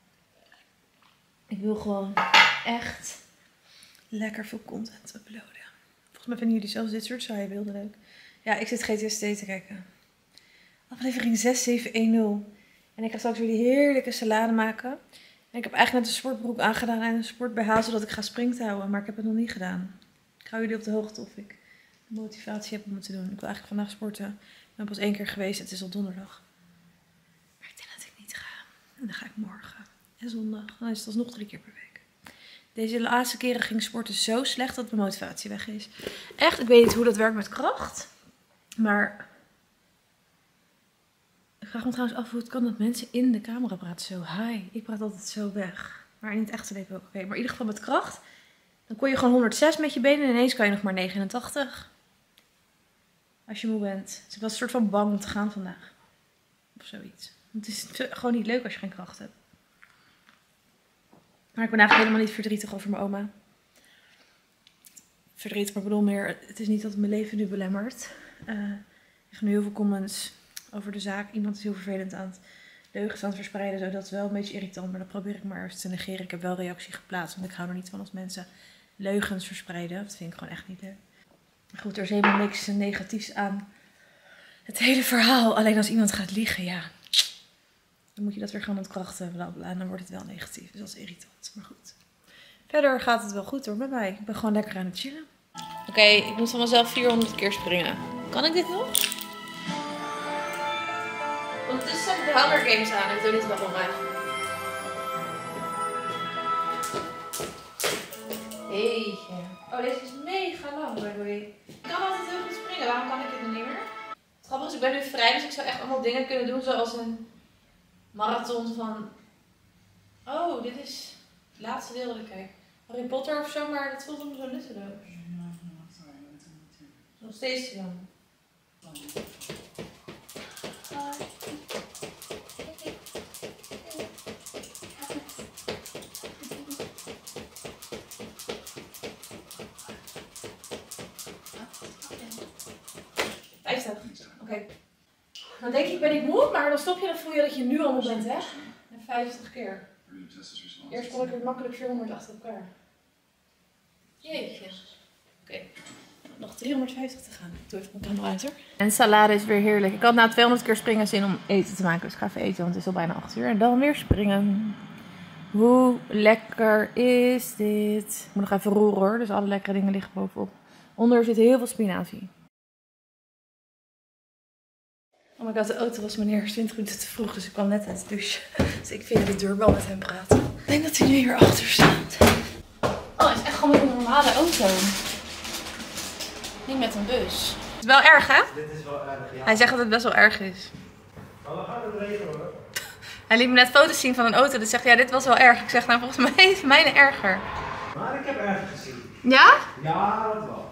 ik wil gewoon echt lekker veel content uploaden. Volgens mij vinden jullie zelfs dit soort saaie beelden leuk. Ja, ik zit G T S T te kijken. Aflevering zes zeven een nul. En ik ga straks weer die heerlijke salade maken. En ik heb eigenlijk net een sportbroek aangedaan en een sport B H zodat ik ga springtouwen. Maar ik heb het nog niet gedaan. Ik hou jullie op de hoogte of ik de motivatie heb om het te doen. Ik wil eigenlijk vandaag sporten. Ik ben pas één keer geweest. Het is al donderdag. Maar ik denk dat ik niet ga. En dan ga ik morgen. En zondag. Dan is het alsnog drie keer per week. Deze laatste keren ging sporten zo slecht dat mijn motivatie weg is. Echt, ik weet niet hoe dat werkt met kracht. Maar ik vraag me trouwens af hoe het kan dat mensen in de camera praten zo high. Ik praat altijd zo weg. Maar in het echte leven ook oké. Okay. Maar in ieder geval met kracht. Dan kon je gewoon honderdzes met je benen en ineens kan je nog maar negenentachtig. Als je moe bent. Dus ik was een soort van bang om te gaan vandaag. Of zoiets. Het is gewoon niet leuk als je geen kracht hebt. Maar ik ben eigenlijk helemaal niet verdrietig over mijn oma. Verdrietig, maar ik bedoel meer, het is niet dat het mijn leven nu belemmert. Uh, ik ga nu heel veel comments over de zaak. Iemand is heel vervelend aan het leugens aan het verspreiden. Zo, dat is wel een beetje irritant, maar dat probeer ik maar eens te negeren. Ik heb wel reactie geplaatst, want ik hou er niet van als mensen leugens verspreiden. Dat vind ik gewoon echt niet leuk. Goed, er is helemaal niks negatiefs aan het hele verhaal. Alleen als iemand gaat liegen, ja, dan moet je dat weer gaan ontkrachten. Bla bla, en dan wordt het wel negatief. Dus dat is irritant. Maar goed. Verder gaat het wel goed hoor, bij mij. Ik ben gewoon lekker aan het chillen. Oké, okay, ik moet van mezelf vierhonderd keer springen. Kan ik dit nog? Ondertussen zet ik de Hunger Games aan. Ik weet niet waarom eigenlijk. Jeetje. Oh, deze is mega lang, by the way. Ik kan altijd heel goed springen. Waarom kan ik het niet meer? Het grappige is, ik ben nu vrij, dus ik zou echt allemaal dingen kunnen doen. Zoals een marathon van... Oh, dit is het laatste deel dat ik kijk. Harry Potter of zo, maar dat voelt me zo nutteloos. Nog steeds te lang. vijftig. Oké. Okay. Dan denk ik, ben ik moe, maar dan stop je, dan voel je dat je nu al moe bent, hè? En vijftig keer. Eerst kon ik het makkelijk vierhonderd achter elkaar. Jeetje. Oké. Okay. Nog driehonderdvijftig te gaan. Ik doe even mijn camera uit hoor. En salade is weer heerlijk. Ik had na tweehonderd keer springen zin om eten te maken. Dus ik ga even eten, want het is al bijna acht uur. En dan weer springen. Hoe lekker is dit? Ik moet nog even roeren hoor. Dus alle lekkere dingen liggen bovenop. Onder zit heel veel spinazie. Oh my god, de auto was meneer twintig minuten te vroeg. Dus ik kwam net uit de douche. Dus ik via de deurbel met hem praten. Ik denk dat hij nu hier achter staat. Oh, het is echt gewoon met een normale auto. Niet met een bus. Het is wel erg, hè? Dit is wel erg, ja. Hij zegt dat het best wel erg is. Maar we gaan het regelen, hoor. Hij liet me net foto's zien van een auto. Dus zegt ja, dit was wel erg. Ik zeg, nou, volgens mij is mijne erger. Maar ik heb erger gezien. Ja? Ja, dat wel.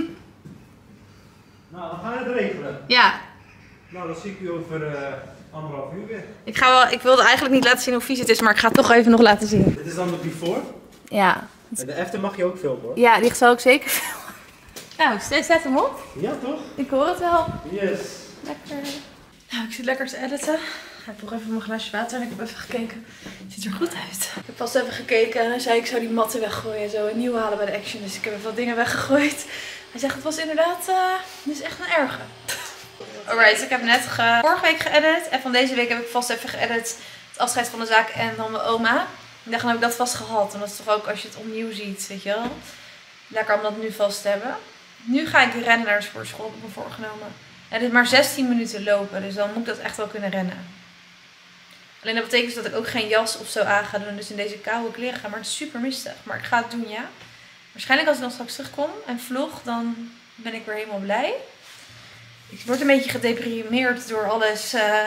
Nou, we gaan het regelen. Ja. Nou, dan zie ik u over uh, anderhalf uur weer. Ik, ga wel, ik wilde eigenlijk niet laten zien hoe vies het is, maar ik ga het toch even nog laten zien. Dit is dan de before. Ja. En de after mag je ook filmen, hoor. Ja, die zal ik zeker filmen. Nou, zet hem op. Ja, toch? Ik hoor het wel. Yes. Lekker. Nou, ik zit lekker te editen. Ik heb nog even mijn glaasje water en ik heb even gekeken. Het ziet er goed uit. Ik heb pas even gekeken en hij zei ik zou die matten weggooien en zo en nieuw halen bij de Action. Dus ik heb even wat dingen weggegooid. Hij zegt het was inderdaad, uh, dit is echt een erge. Alright, ik heb net ge vorige week geëdit en van deze week heb ik vast even geëdit het afscheid van de zaak en dan mijn oma. Ik dacht, dan heb ik dat vast gehad. En dat is toch ook als je het opnieuw ziet, weet je wel. Lekker om dat nu vast te hebben. Nu ga ik rennen naar de sportschool, heb ik me voorgenomen. En dit is maar zestien minuten lopen, dus dan moet ik dat echt wel kunnen rennen. Alleen dat betekent dus dat ik ook geen jas of zo aan ga doen, dus in deze koude kleren ga. Maar het is super mistig, maar ik ga het doen, ja. Waarschijnlijk als ik dan straks terugkom en vlog, dan ben ik weer helemaal blij. Ik word een beetje gedeprimeerd door alles, uh,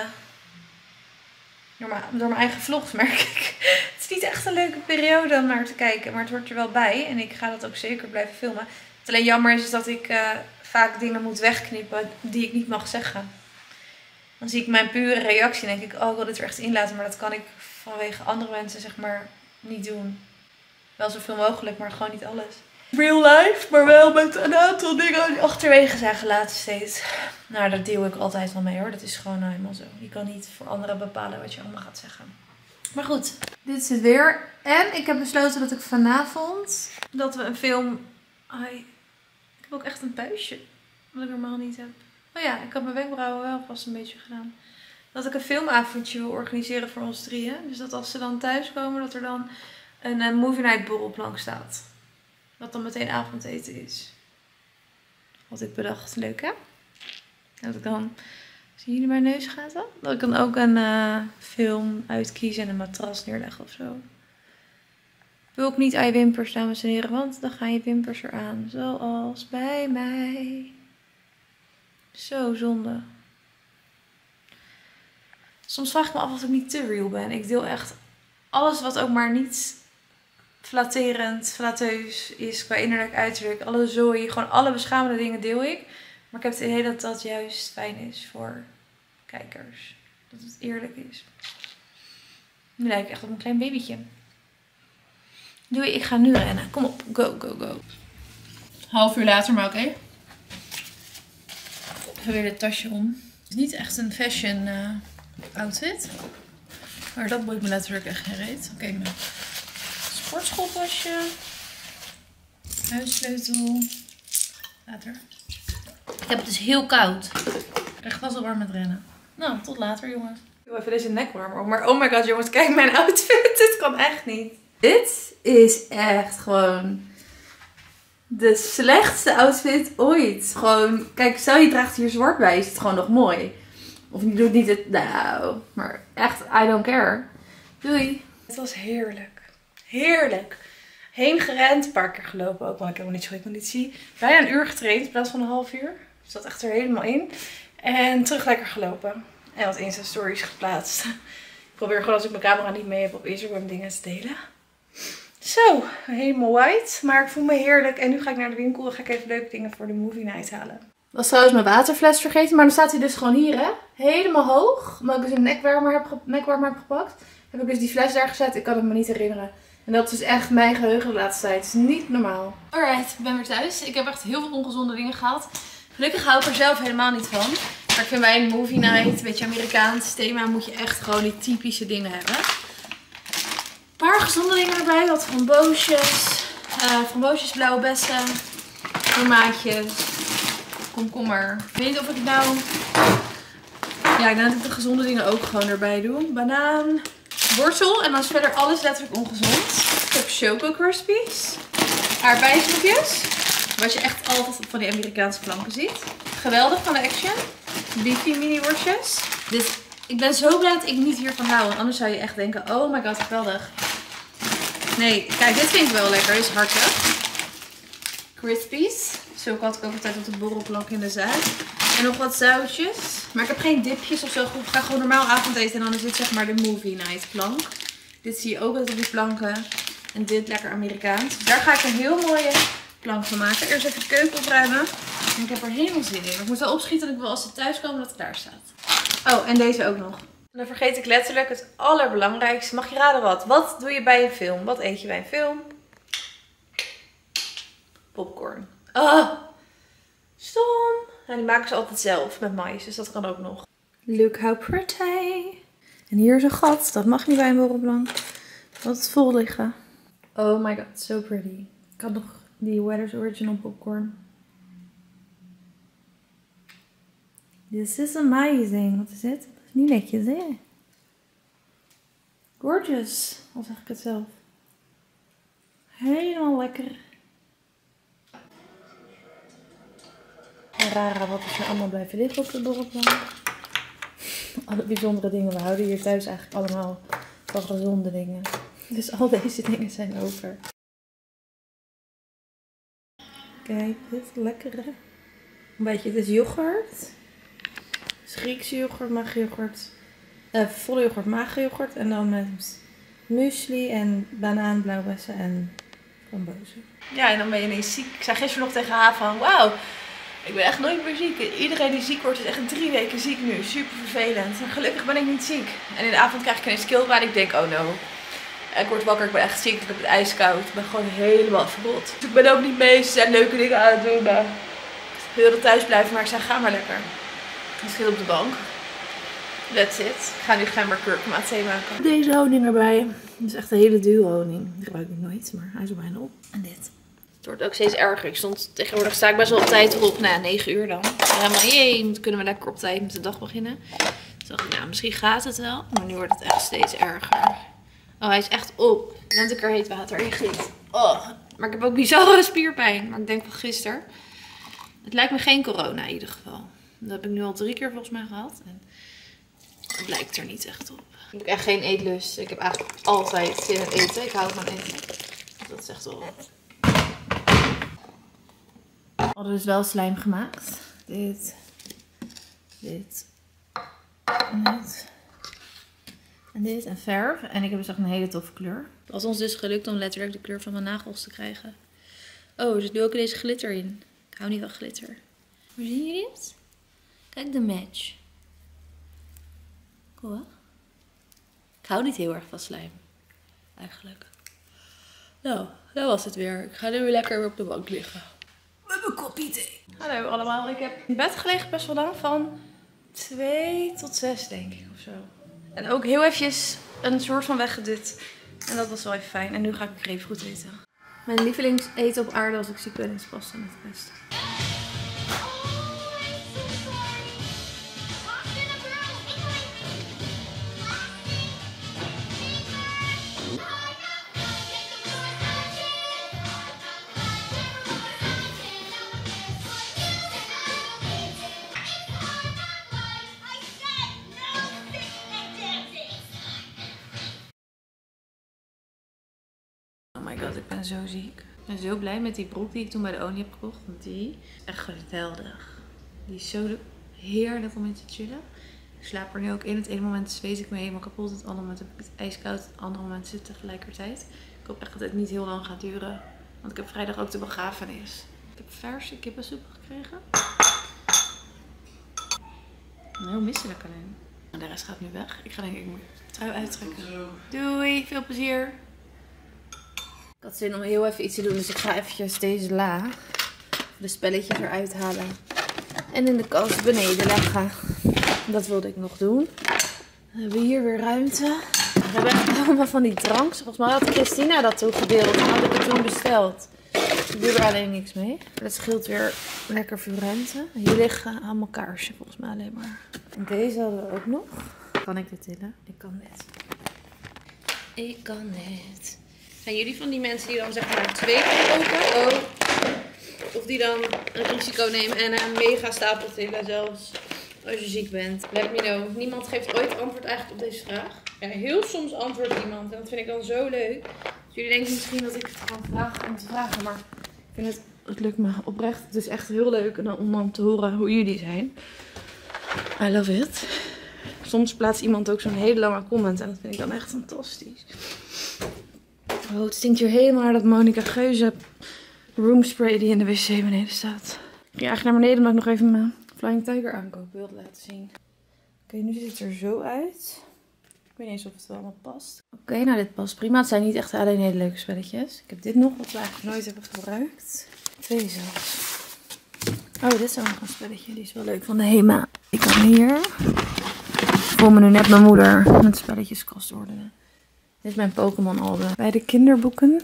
door, mijn, door mijn eigen vlogs, merk ik. Het is niet echt een leuke periode om naar te kijken, maar het hoort er wel bij. En ik ga dat ook zeker blijven filmen. Het alleen jammer is, is dat ik uh, vaak dingen moet wegknippen die ik niet mag zeggen. Dan zie ik mijn pure reactie en denk ik, oh ik wil dit er echt in laten, maar dat kan ik vanwege andere mensen zeg maar niet doen. Wel zoveel mogelijk, maar gewoon niet alles. Real life, maar wel met een aantal dingen die achterwege zijn gelaten steeds. Nou, daar deel ik altijd wel mee hoor. Dat is gewoon nou helemaal zo. Je kan niet voor anderen bepalen wat je allemaal gaat zeggen. Maar goed, dit is het weer. En ik heb besloten dat ik vanavond, dat we een film... Ai, ik heb ook echt een puistje, wat ik normaal niet heb. Oh ja, ik had mijn wenkbrauwen wel vast een beetje gedaan. Dat ik een filmavondje wil organiseren voor ons drieën. Dus dat als ze dan thuiskomen, dat er dan een, een movie night borrelplank staat. Wat dan meteen avondeten is. Had ik bedacht. Leuk hè? Dat ik dan... Zien jullie mijn neus gaten? Dat ik dan ook een uh, film uitkies en een matras neerleg of zo. Ik wil ook niet aan je wimpers, dames en heren. Want dan gaan je wimpers eraan. Zoals bij mij. Zo zonde. Soms vraag ik me af of ik niet te real ben. Ik deel echt alles wat ook maar niet... flatterend, flatteus is qua innerlijk uiterlijk. Alle zooi, gewoon alle beschamende dingen deel ik. Maar ik heb het idee dat dat juist fijn is voor kijkers. Dat het eerlijk is. Nu lijk ik echt op een klein babytje. Doei, ik ga nu rennen. Kom op, go, go, go. Half uur later, maar oké. Okay. Even weer dit tasje om. Het is niet echt een fashion uh, outfit. Maar dat boeit me natuurlijk echt geen reet. Oké, okay, mijn sportschooltasje. Huissleutel. Later. Ik heb het dus heel koud. Ik krijg vast wel warm met rennen. Nou, tot later jongens. Ik doe even deze nekwarmer op. Maar oh my god jongens, kijk mijn outfit. Dit kan echt niet. Dit is echt gewoon de slechtste outfit ooit. Gewoon, kijk, stel je draagt hier zwart bij, is het gewoon nog mooi. Of je doet niet het, nou, maar echt, I don't care. Doei. Het was heerlijk. Heerlijk. Heen gerend, een paar keer gelopen ook, maar ik heb nog niet zo goede conditie. Bijna een uur getraind in plaats van een half uur. Dus dat echt er helemaal in. En terug lekker gelopen. En wat Insta stories geplaatst. Ik probeer gewoon als ik mijn camera niet mee heb op Instagram dingen te delen. Zo, helemaal white. Maar ik voel me heerlijk. En nu ga ik naar de winkel en ga ik even leuke dingen voor de movie night halen. Ik was trouwens mijn waterfles vergeten. Maar dan staat hij dus gewoon hier, hè. Helemaal hoog. Omdat ik dus een nekwarmer heb, nekwarmer heb gepakt. Heb ik dus die fles daar gezet. Ik kan het me niet herinneren. En dat is echt mijn geheugen de laatste tijd. Het is niet normaal. Alright, ik ben weer thuis. Ik heb echt heel veel ongezonde dingen gehad. Gelukkig hou ik er zelf helemaal niet van. Maar ik vind bij een movie night, een beetje Amerikaans thema, moet je echt gewoon die typische dingen hebben. Een paar gezonde dingen erbij. Wat framboosjes. Uh, framboosjes, blauwe bessen. Tomaatjes. Komkommer. Ik weet niet of ik nou... Ja, ik denk dat ik de gezonde dingen ook gewoon erbij doe. Banaan. Wortel. En dan is verder alles letterlijk ongezond. Ik heb Choco Crispies. Aardbeisnoepjes. Wat je echt altijd van die Amerikaanse planken ziet. Geweldig van de Action. Beefy mini worstjes. Dit, ik ben zo blij dat ik niet hiervan hou. Want anders zou je echt denken, oh my god, geweldig. Nee, kijk, dit vind ik wel lekker. Dit is hartig. Crispies. Zo had ik ook altijd op de borrelplank in de zaak. En nog wat zoutjes. Maar ik heb geen dipjes of zo. Ik ga gewoon normaal avondeten. En dan is dit zeg maar de movie night plank. Dit zie je ook altijd op die planken. En dit lekker Amerikaans. Dus daar ga ik een heel mooie plank van maken. Eerst even de keuken opruimen. En ik heb er helemaal zin in. Maar ik moet wel opschieten dat ik wel als ze thuis komen dat het klaar staat. Oh, en deze ook nog. En dan vergeet ik letterlijk het allerbelangrijkste. Mag je raden wat? Wat doe je bij een film? Wat eet je bij een film? Popcorn. Oh, stom. Nou, die maken ze altijd zelf met mais. Dus dat kan ook nog. Look how pretty. En hier is een gat. Dat mag niet bij een borrelplank. Dat het vol liggen. Oh my god, so pretty. Ik had nog die Weathers Original popcorn. This is amazing. Wat is dit? Dat is niet netjes, hè? Gorgeous. Al zeg ik het zelf. Helemaal lekker. En rara wat is er allemaal blijven liggen op de borrelplank. Alle bijzondere dingen. We houden hier thuis eigenlijk allemaal van gezonde dingen. Dus al deze dingen zijn over. Kijk, dit lekkere. Een beetje, dit is yoghurt. Griekse yoghurt, mageryoghurt. Uh, volle yoghurt, mageryoghurt. En dan met muesli en banaan, blauwbessen en frambozen. Ja, en dan ben je ineens ziek. Ik zei gisteren nog tegen haar van, wauw, ik ben echt nooit meer ziek. Iedereen die ziek wordt is echt drie weken ziek nu. Super vervelend. En gelukkig ben ik niet ziek. En in de avond krijg ik ineens keelpijn. Ik denk, oh no. Ik word wakker, ik ben echt ziek. Ik heb het ijskoud. Ik ben gewoon helemaal verrot. Dus ik ben ook niet mee. Ze zijn leuke dingen aan het doen. Maar ik wilde thuis blijven, maar ik zei, ga maar lekker. Ik zit op de bank. That's it. Ik ga nu schijnbaar kurkuma thee maken. Deze honing erbij. Dit is echt een hele dure honing. Die gebruik ik nooit, maar hij is er bijna op. En dit. Het wordt ook steeds erger. Ik stond tegenwoordig sta ik best wel op tijd op. Nou ja, negen uur dan. En dan jee, kunnen we lekker op tijd met de dag beginnen. Toen dacht ik, nou, misschien gaat het wel. Maar nu wordt het echt steeds erger. Oh, hij is echt op. Net ik er heet water in giet. Oh, maar ik heb ook bizarre spierpijn. Maar ik denk van gisteren. Het lijkt me geen corona in ieder geval. Dat heb ik nu al drie keer volgens mij gehad. En het lijkt er niet echt op. Ik heb echt geen eetlust. Ik heb eigenlijk altijd zin in eten. Ik hou van eten. Dat is echt wel... We hadden dus wel slijm gemaakt. Dit. Dit. En dit. En dit. En verf. En ik heb dus echt een hele toffe kleur. Het was ons dus gelukt om letterlijk de kleur van mijn nagels te krijgen. Oh, er zit nu ook deze glitter in. Ik hou niet van glitter. Maar zien jullie het? Kijk de match. Cool hè? Ik hou niet heel erg van slijm. Eigenlijk. Nou, dat was het weer. Ik ga nu weer lekker weer op de bank liggen. Met mijn kopje thee. Hallo allemaal. Ik heb in bed gelegen best wel lang. Van twee tot zes denk ik of zo. En ook heel eventjes een soort van weggedut. En dat was wel even fijn. En nu ga ik grapefruit eten. Mijn lievelingseten op aarde als ik ziek ben is pasta met het beste. Oh my god, ik ben zo ziek. Ik ben zo blij met die broek die ik toen bij de Onie heb gekocht. Want die is echt geweldig. Die is zo heerlijk om in te chillen. Ik slaap er nu ook in. Het ene moment zweet ik me helemaal kapot. Het andere moment heb ik het ijskoud. Het andere moment zit tegelijkertijd. Ik hoop echt dat het niet heel lang gaat duren. Want ik heb vrijdag ook de begrafenis. Ik heb verse kippensoep gekregen. Heel misselijk alleen. En de rest gaat nu weg. Ik ga denk ik mijn trui uittrekken. Doei, veel plezier. Ik had zin om heel even iets te doen, dus ik ga eventjes deze la, de spelletjes eruit halen en in de kast beneden leggen. Dat wilde ik nog doen. Dan hebben we hier weer ruimte. We hebben echt allemaal van die dranks. Volgens mij had Christina dat toegedeeld. Dan had ik het toen besteld. Ik doe er alleen niks mee. Dat scheelt weer lekker veel ruimte. Hier liggen allemaal kaarsjes volgens mij alleen maar. En deze hadden we ook nog. Kan ik dit tillen? Ik kan dit. Ik kan dit. Zijn jullie van die mensen die dan zeg maar twee kopen? Oh. Of die dan een risico nemen en een mega stapel tillen zelfs als je ziek bent? Let me know. Niemand geeft ooit antwoord eigenlijk op deze vraag. Ja, heel soms antwoordt iemand en dat vind ik dan zo leuk. Dus jullie denken misschien dat ik het gewoon vraag om te vragen, maar ik vind het, het lukt me oprecht. Het is echt heel leuk om dan te horen hoe jullie zijn. I love it. Soms plaatst iemand ook zo'n hele lange comment en dat vind ik dan echt fantastisch. Oh, het stinkt hier helemaal naar dat Monica Geuze roomspray die in de wc beneden staat. Ik ging eigenlijk naar beneden omdat ik nog even mijn Flying Tiger aankoop wilde laten zien. Oké, okay, nu ziet het er zo uit. Ik weet niet eens of het wel allemaal past. Oké, okay, nou dit past prima. Het zijn niet echt alleen hele leuke spelletjes. Ik heb dit nog, wat we eigenlijk nooit hebben gebruikt. Twee zelfs. Oh, dit is ook nog een spelletje. Die is wel leuk van de Hema. Ik kan hier. Ik voel me nu net mijn moeder met spelletjeskast ordenen. Dit is mijn Pokémon album. Bij de kinderboeken.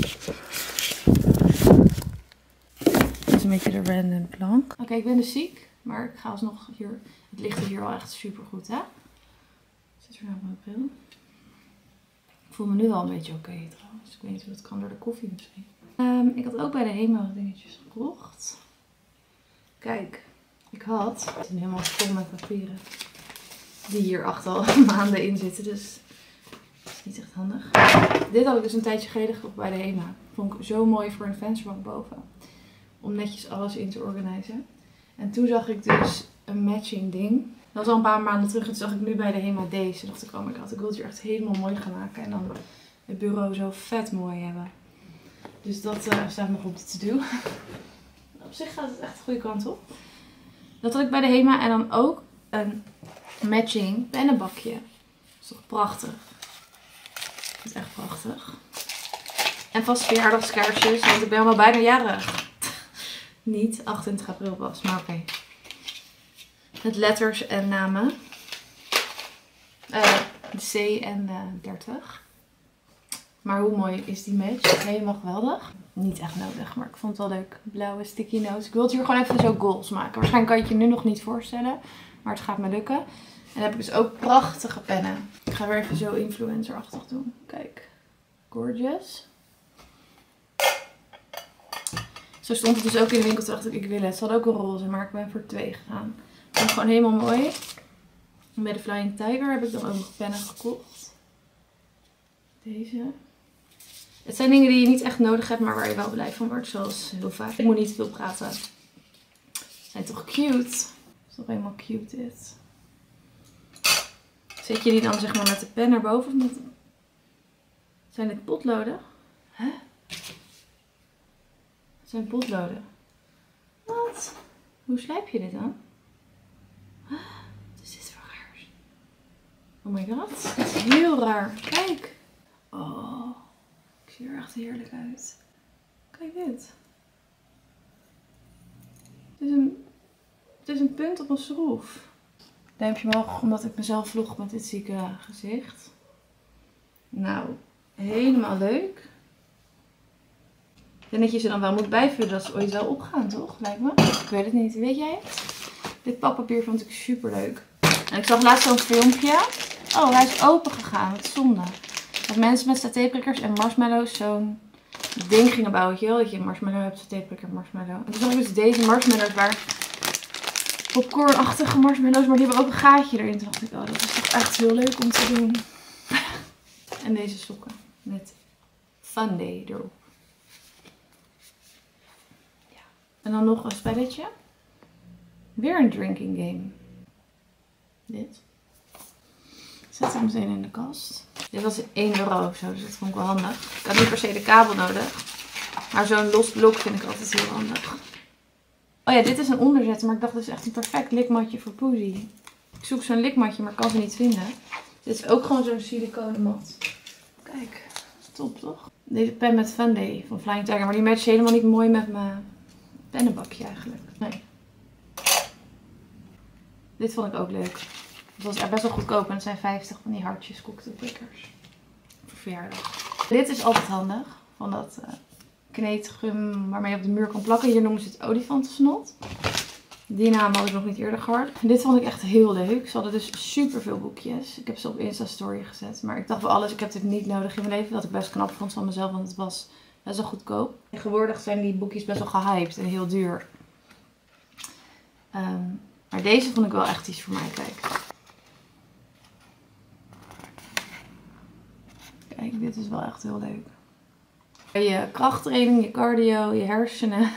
Dit is een beetje de random plank. Oké, okay, ik ben dus ziek. Maar ik ga alsnog hier. Het ligt er hier al echt super goed, hè? Zit er nou op mijn bril? Ik voel me nu wel een beetje oké okay, trouwens. Ik weet niet hoe dat kan door de koffie misschien. Um, ik had ook bij de Hema wat dingetjes gekocht. Kijk, ik had. Het is helemaal vol met papieren. Die hier acht al maanden in zitten. Dus dat is niet echt handig. Dit had ik dus een tijdje geleden gekocht bij de Hema. Vond ik zo mooi voor een vensterbank boven. Om netjes alles in te organiseren. En toen zag ik dus een matching ding. Dat was al een paar maanden terug. En toen zag ik nu bij de Hema deze. Toen dacht ik, oh my god, ik wil het hier echt helemaal mooi gaan maken. En dan het bureau zo vet mooi hebben. Dus dat uh, staat nog op de to-do. Op zich gaat het echt de goede kant op. Dat had ik bij de Hema. En dan ook een matching pennenbakje. Dat is toch prachtig. Dat is echt prachtig. En vast verjaardagskaartjes. Want ik ben al bijna jarig. Niet achtentwintig april pas, maar oké. Okay. Met letters en namen. Uh, de C en uh, dertig. Maar hoe mooi is die match? Helemaal geweldig. Niet echt nodig, maar ik vond het wel leuk. Blauwe sticky notes. Ik wil het hier gewoon even zo goals maken. Waarschijnlijk kan je het je nu nog niet voorstellen. Maar het gaat me lukken. En dan heb ik dus ook prachtige pennen. Ik ga weer even zo influencerachtig doen. Kijk. Gorgeous. Zo stond het dus ook in de winkel. Toen dacht ik, ik wil het. Ze had ook een roze, maar ik ben voor twee gegaan. Ik vond het gewoon helemaal mooi. En bij de Flying Tiger heb ik dan ook nog pennen gekocht. Deze. Het zijn dingen die je niet echt nodig hebt, maar waar je wel blij van wordt. Zoals heel vaak. Ik moet niet veel praten. Ze zijn toch cute? Het is toch helemaal cute dit. Zet je die dan zeg maar met de pen erboven? Of met... Zijn dit potloden? Hè? Het zijn potloden. Wat? Hoe slijp je dit dan? Wat is dit voor raars? Oh my god, het is heel raar. Kijk. Oh, ik zie er echt heerlijk uit. Kijk dit. Het is een, het is een punt op een schroef. Duimpje omhoog omdat ik mezelf vlog met dit zieke gezicht. Nou, helemaal leuk. Ik denk dat je ze dan wel moet bijvullen dat ze ooit wel opgaan, toch? Lijkt me. Ik weet het niet. Weet jij het? Dit pakpapier vond ik super leuk. En ik zag laatst zo'n filmpje. Oh, hij is open gegaan. Wat zonde. Dat mensen met satéprikkers en marshmallows zo'n ding gingen bouwen. Weet je wel? Dat je een marshmallow hebt, satéprikker, marshmallow. En toen zag ik dus deze marshmallows waar popcornachtige marshmallows, maar die hebben ook een gaatje erin. Toen dacht ik, oh, dat is toch echt heel leuk om te doen. En deze sokken met Fun Day erop. Ja. En dan nog een spelletje. Weer een drinking game. Dit. Zet hem meteen in de kast. Dit was één euro of zo, dus dat vond ik wel handig. Ik had niet per se de kabel nodig. Maar zo'n los blok vind ik altijd heel handig. Oh ja, dit is een onderzetter, maar ik dacht, dit is echt een perfect likmatje voor Poesie. Ik zoek zo'n likmatje, maar ik kan ze niet vinden. Dit is ook gewoon zo'n siliconen mat. Kijk, top toch? Deze pen met Fun Day van Flying Tiger, maar die matcht helemaal niet mooi met mijn pennenbakje eigenlijk. Nee. Dit vond ik ook leuk. Het was echt best wel goedkoop en het zijn vijftig van die hartjes cocktailprikkers. Voor verjaardag. Dit is altijd handig. Van dat uh, kneedgum waarmee je op de muur kan plakken. Hier noemen ze het olifantensnot. Die naam had ik nog niet eerder gehoord. Dit vond ik echt heel leuk. Ze hadden dus super veel boekjes. Ik heb ze op Insta Story gezet. Maar ik dacht voor alles, ik heb dit niet nodig in mijn leven. Wat ik best knap vond van mezelf, want het was best wel goedkoop. Tegenwoordig zijn die boekjes best wel gehyped en heel duur. Um, maar deze vond ik wel echt iets voor mij. Kijk. Kijk, dit is wel echt heel leuk. Je krachttraining, je cardio, je hersenen.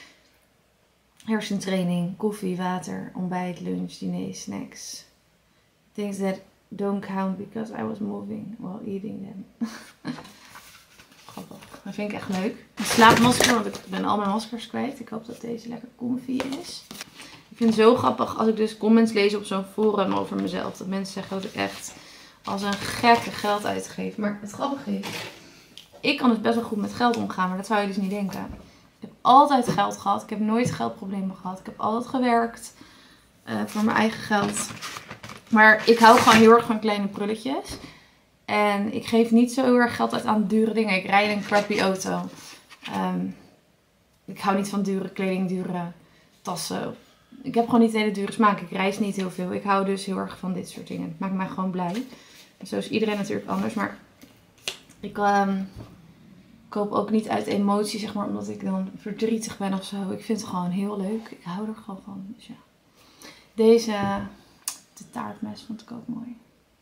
Hersentraining, koffie, water, ontbijt, lunch, diner, snacks. Things that don't count because I was moving while eating them. Grappig. Dat vind ik echt leuk. Een slaapmasker, want ik ben al mijn maskers kwijt. Ik hoop dat deze lekker comfy is. Ik vind het zo grappig als ik dus comments lees op zo'n forum over mezelf. Dat mensen zeggen dat ik echt als een gekke geld uitgeef. Maar het grappige is, ik kan dus best wel goed met geld omgaan, maar dat zou je dus niet denken. Ik heb altijd geld gehad. Ik heb nooit geldproblemen gehad. Ik heb altijd gewerkt uh, voor mijn eigen geld. Maar ik hou gewoon heel erg van kleine prulletjes. En ik geef niet zo heel erg geld uit aan dure dingen. Ik rijd een crappy auto. Um, ik hou niet van dure kleding, dure tassen. Ik heb gewoon niet hele dure smaak. Ik reis niet heel veel. Ik hou dus heel erg van dit soort dingen. Het maakt mij gewoon blij. En zo is iedereen natuurlijk anders. Maar ik um, koop ook niet uit emotie, zeg maar, omdat ik dan verdrietig ben of zo. Ik vind het gewoon heel leuk. Ik hou er gewoon van. Dus ja. Deze, de taartmes vond ik ook mooi.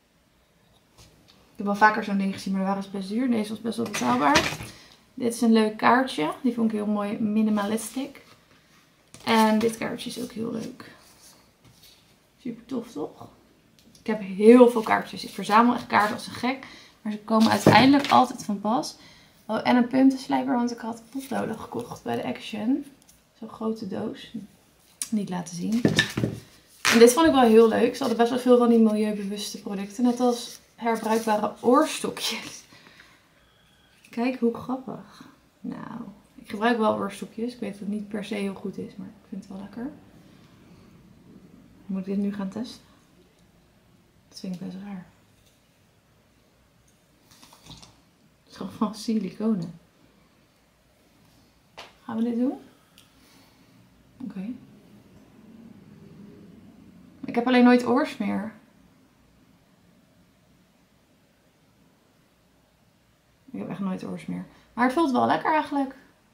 Ik heb wel vaker zo'n ding gezien, maar dat waren best duur. Deze was best wel betaalbaar. Dit is een leuk kaartje. Die vond ik heel mooi minimalistic. En dit kaartje is ook heel leuk. Super tof, toch? Ik heb heel veel kaartjes. Ik verzamel echt kaarten als een gek. Maar ze komen uiteindelijk altijd van pas. Oh, en een puntenslijper, want ik had potloden gekocht bij de Action. Zo'n grote doos. Niet laten zien. En dit vond ik wel heel leuk. Ze hadden best wel veel van die milieubewuste producten. Net als herbruikbare oorstokjes. Kijk hoe grappig. Nou, ik gebruik wel oorstokjes. Ik weet dat het niet per se heel goed is, maar ik vind het wel lekker. Moet ik dit nu gaan testen? Dat vind ik best raar. Het is gewoon van siliconen. Gaan we dit doen? Oké. Okay. Ik heb alleen nooit oors meer. Ik heb echt nooit oors meer. Maar het voelt wel lekker eigenlijk.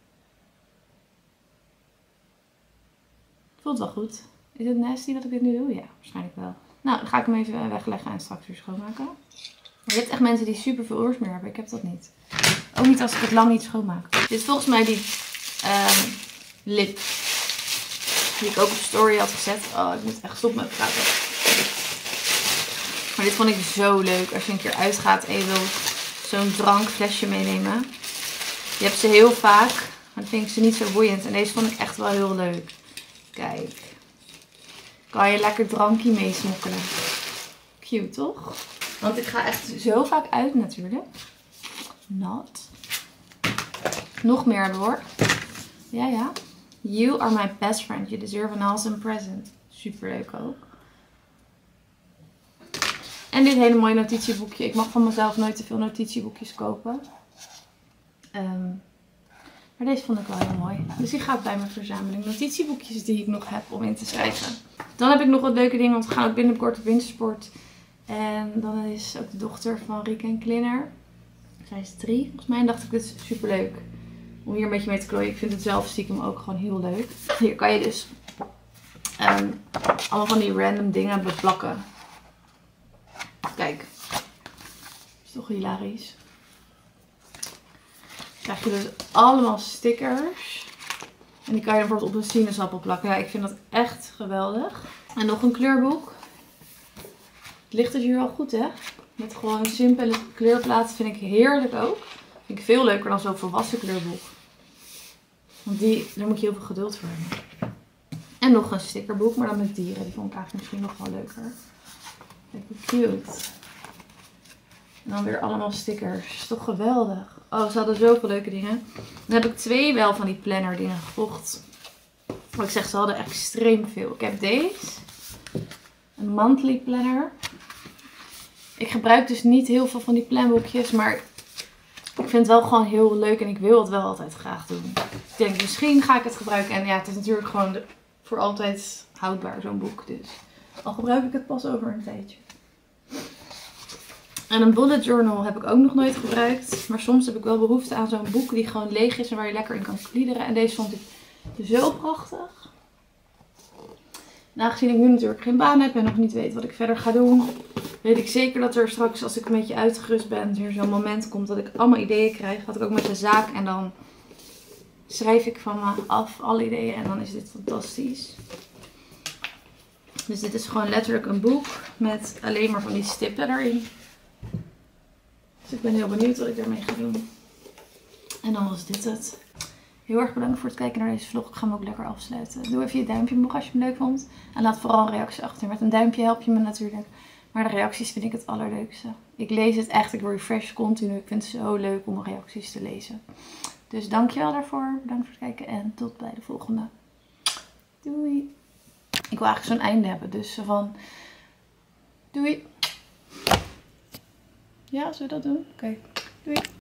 Het voelt wel goed. Is het nasty dat ik dit nu doe? Ja, waarschijnlijk wel. Nou, dan ga ik hem even wegleggen en straks weer schoonmaken. Maar je hebt echt mensen die super veel oors meer hebben. Ik heb dat niet. Ook niet als ik het lang niet schoonmaak. Dit is volgens mij die um, lip. Die ik ook op story had gezet. Oh, ik moet echt stoppen met praten. Maar dit vond ik zo leuk. Als je een keer uitgaat en je wil zo'n drankflesje meenemen. Je hebt ze heel vaak. Maar dan vind ik ze niet zo boeiend. En deze vond ik echt wel heel leuk. Kijk. Kan je lekker drankje meesmokkelen. Cute, toch? Want ik ga echt zo vaak uit natuurlijk. Not. Nog meer hoor. Ja, ja. You are my best friend. You deserve an awesome present. Super leuk ook. En dit hele mooie notitieboekje. Ik mag van mezelf nooit te veel notitieboekjes kopen. Um, maar deze vond ik wel heel mooi. Dus die gaat bij mijn verzameling notitieboekjes die ik nog heb om in te schrijven. Dan heb ik nog wat leuke dingen. Want we gaan ook binnenkort op wintersport. En dan is ook de dochter van Riek en Klinner. Zij is drie. Volgens mij dacht ik het is super leuk om hier een beetje mee te klooien. Ik vind het zelf stiekem ook gewoon heel leuk. Hier kan je dus um, allemaal van die random dingen beplakken. Kijk. Is toch hilarisch. Dan krijg je dus allemaal stickers. En die kan je dan bijvoorbeeld op een sinaasappel plakken. Ja, ik vind dat echt geweldig. En nog een kleurboek. Het ligt dus hier al goed, hè? Met gewoon simpele kleurplaten vind ik heerlijk ook. Vind ik veel leuker dan zo'n volwassen kleurboek. Want die, daar moet je heel veel geduld voor hebben. En nog een stickerboek, maar dan met dieren. Die vond ik eigenlijk misschien nog wel leuker. Kijk hoe cute. En dan weer allemaal stickers. Is toch geweldig. Oh, ze hadden zoveel leuke dingen. Dan heb ik twee wel van die planner dingen gekocht. Maar ik zeg, ze hadden extreem veel. Ik heb deze. Een monthly planner. Ik gebruik dus niet heel veel van die planboekjes. Maar ik vind het wel gewoon heel leuk. En ik wil het wel altijd graag doen. Ik denk, misschien ga ik het gebruiken. En ja, het is natuurlijk gewoon de, voor altijd houdbaar, zo'n boek. Dus al gebruik ik het pas over een tijdje. En een bullet journal heb ik ook nog nooit gebruikt. Maar soms heb ik wel behoefte aan zo'n boek die gewoon leeg is en waar je lekker in kan kliederen. En deze vond ik zo prachtig. En aangezien ik nu natuurlijk geen baan heb en nog niet weet wat ik verder ga doen, weet ik zeker dat er straks, als ik een beetje uitgerust ben, weer zo'n moment komt dat ik allemaal ideeën krijg. Dat ik ook met de zaak en dan schrijf ik van me af alle ideeën en dan is dit fantastisch. Dus dit is gewoon letterlijk een boek met alleen maar van die stippen erin. Dus ik ben heel benieuwd wat ik daarmee ga doen. En dan was dit het. Heel erg bedankt voor het kijken naar deze vlog. Ik ga hem ook lekker afsluiten. Doe even je duimpje omhoog als je hem leuk vond. En laat vooral een reactie achter. Met een duimpje help je me natuurlijk. Maar de reacties vind ik het allerleukste. Ik lees het echt. Ik refresh continu. Ik vind het zo leuk om reacties te lezen. Dus dankjewel daarvoor. Bedankt voor het kijken. En tot bij de volgende. Doei. Ik wil eigenlijk zo'n einde hebben. Dus van... Doei. Ja, zullen we dat doen? Oké. Okay. Doei.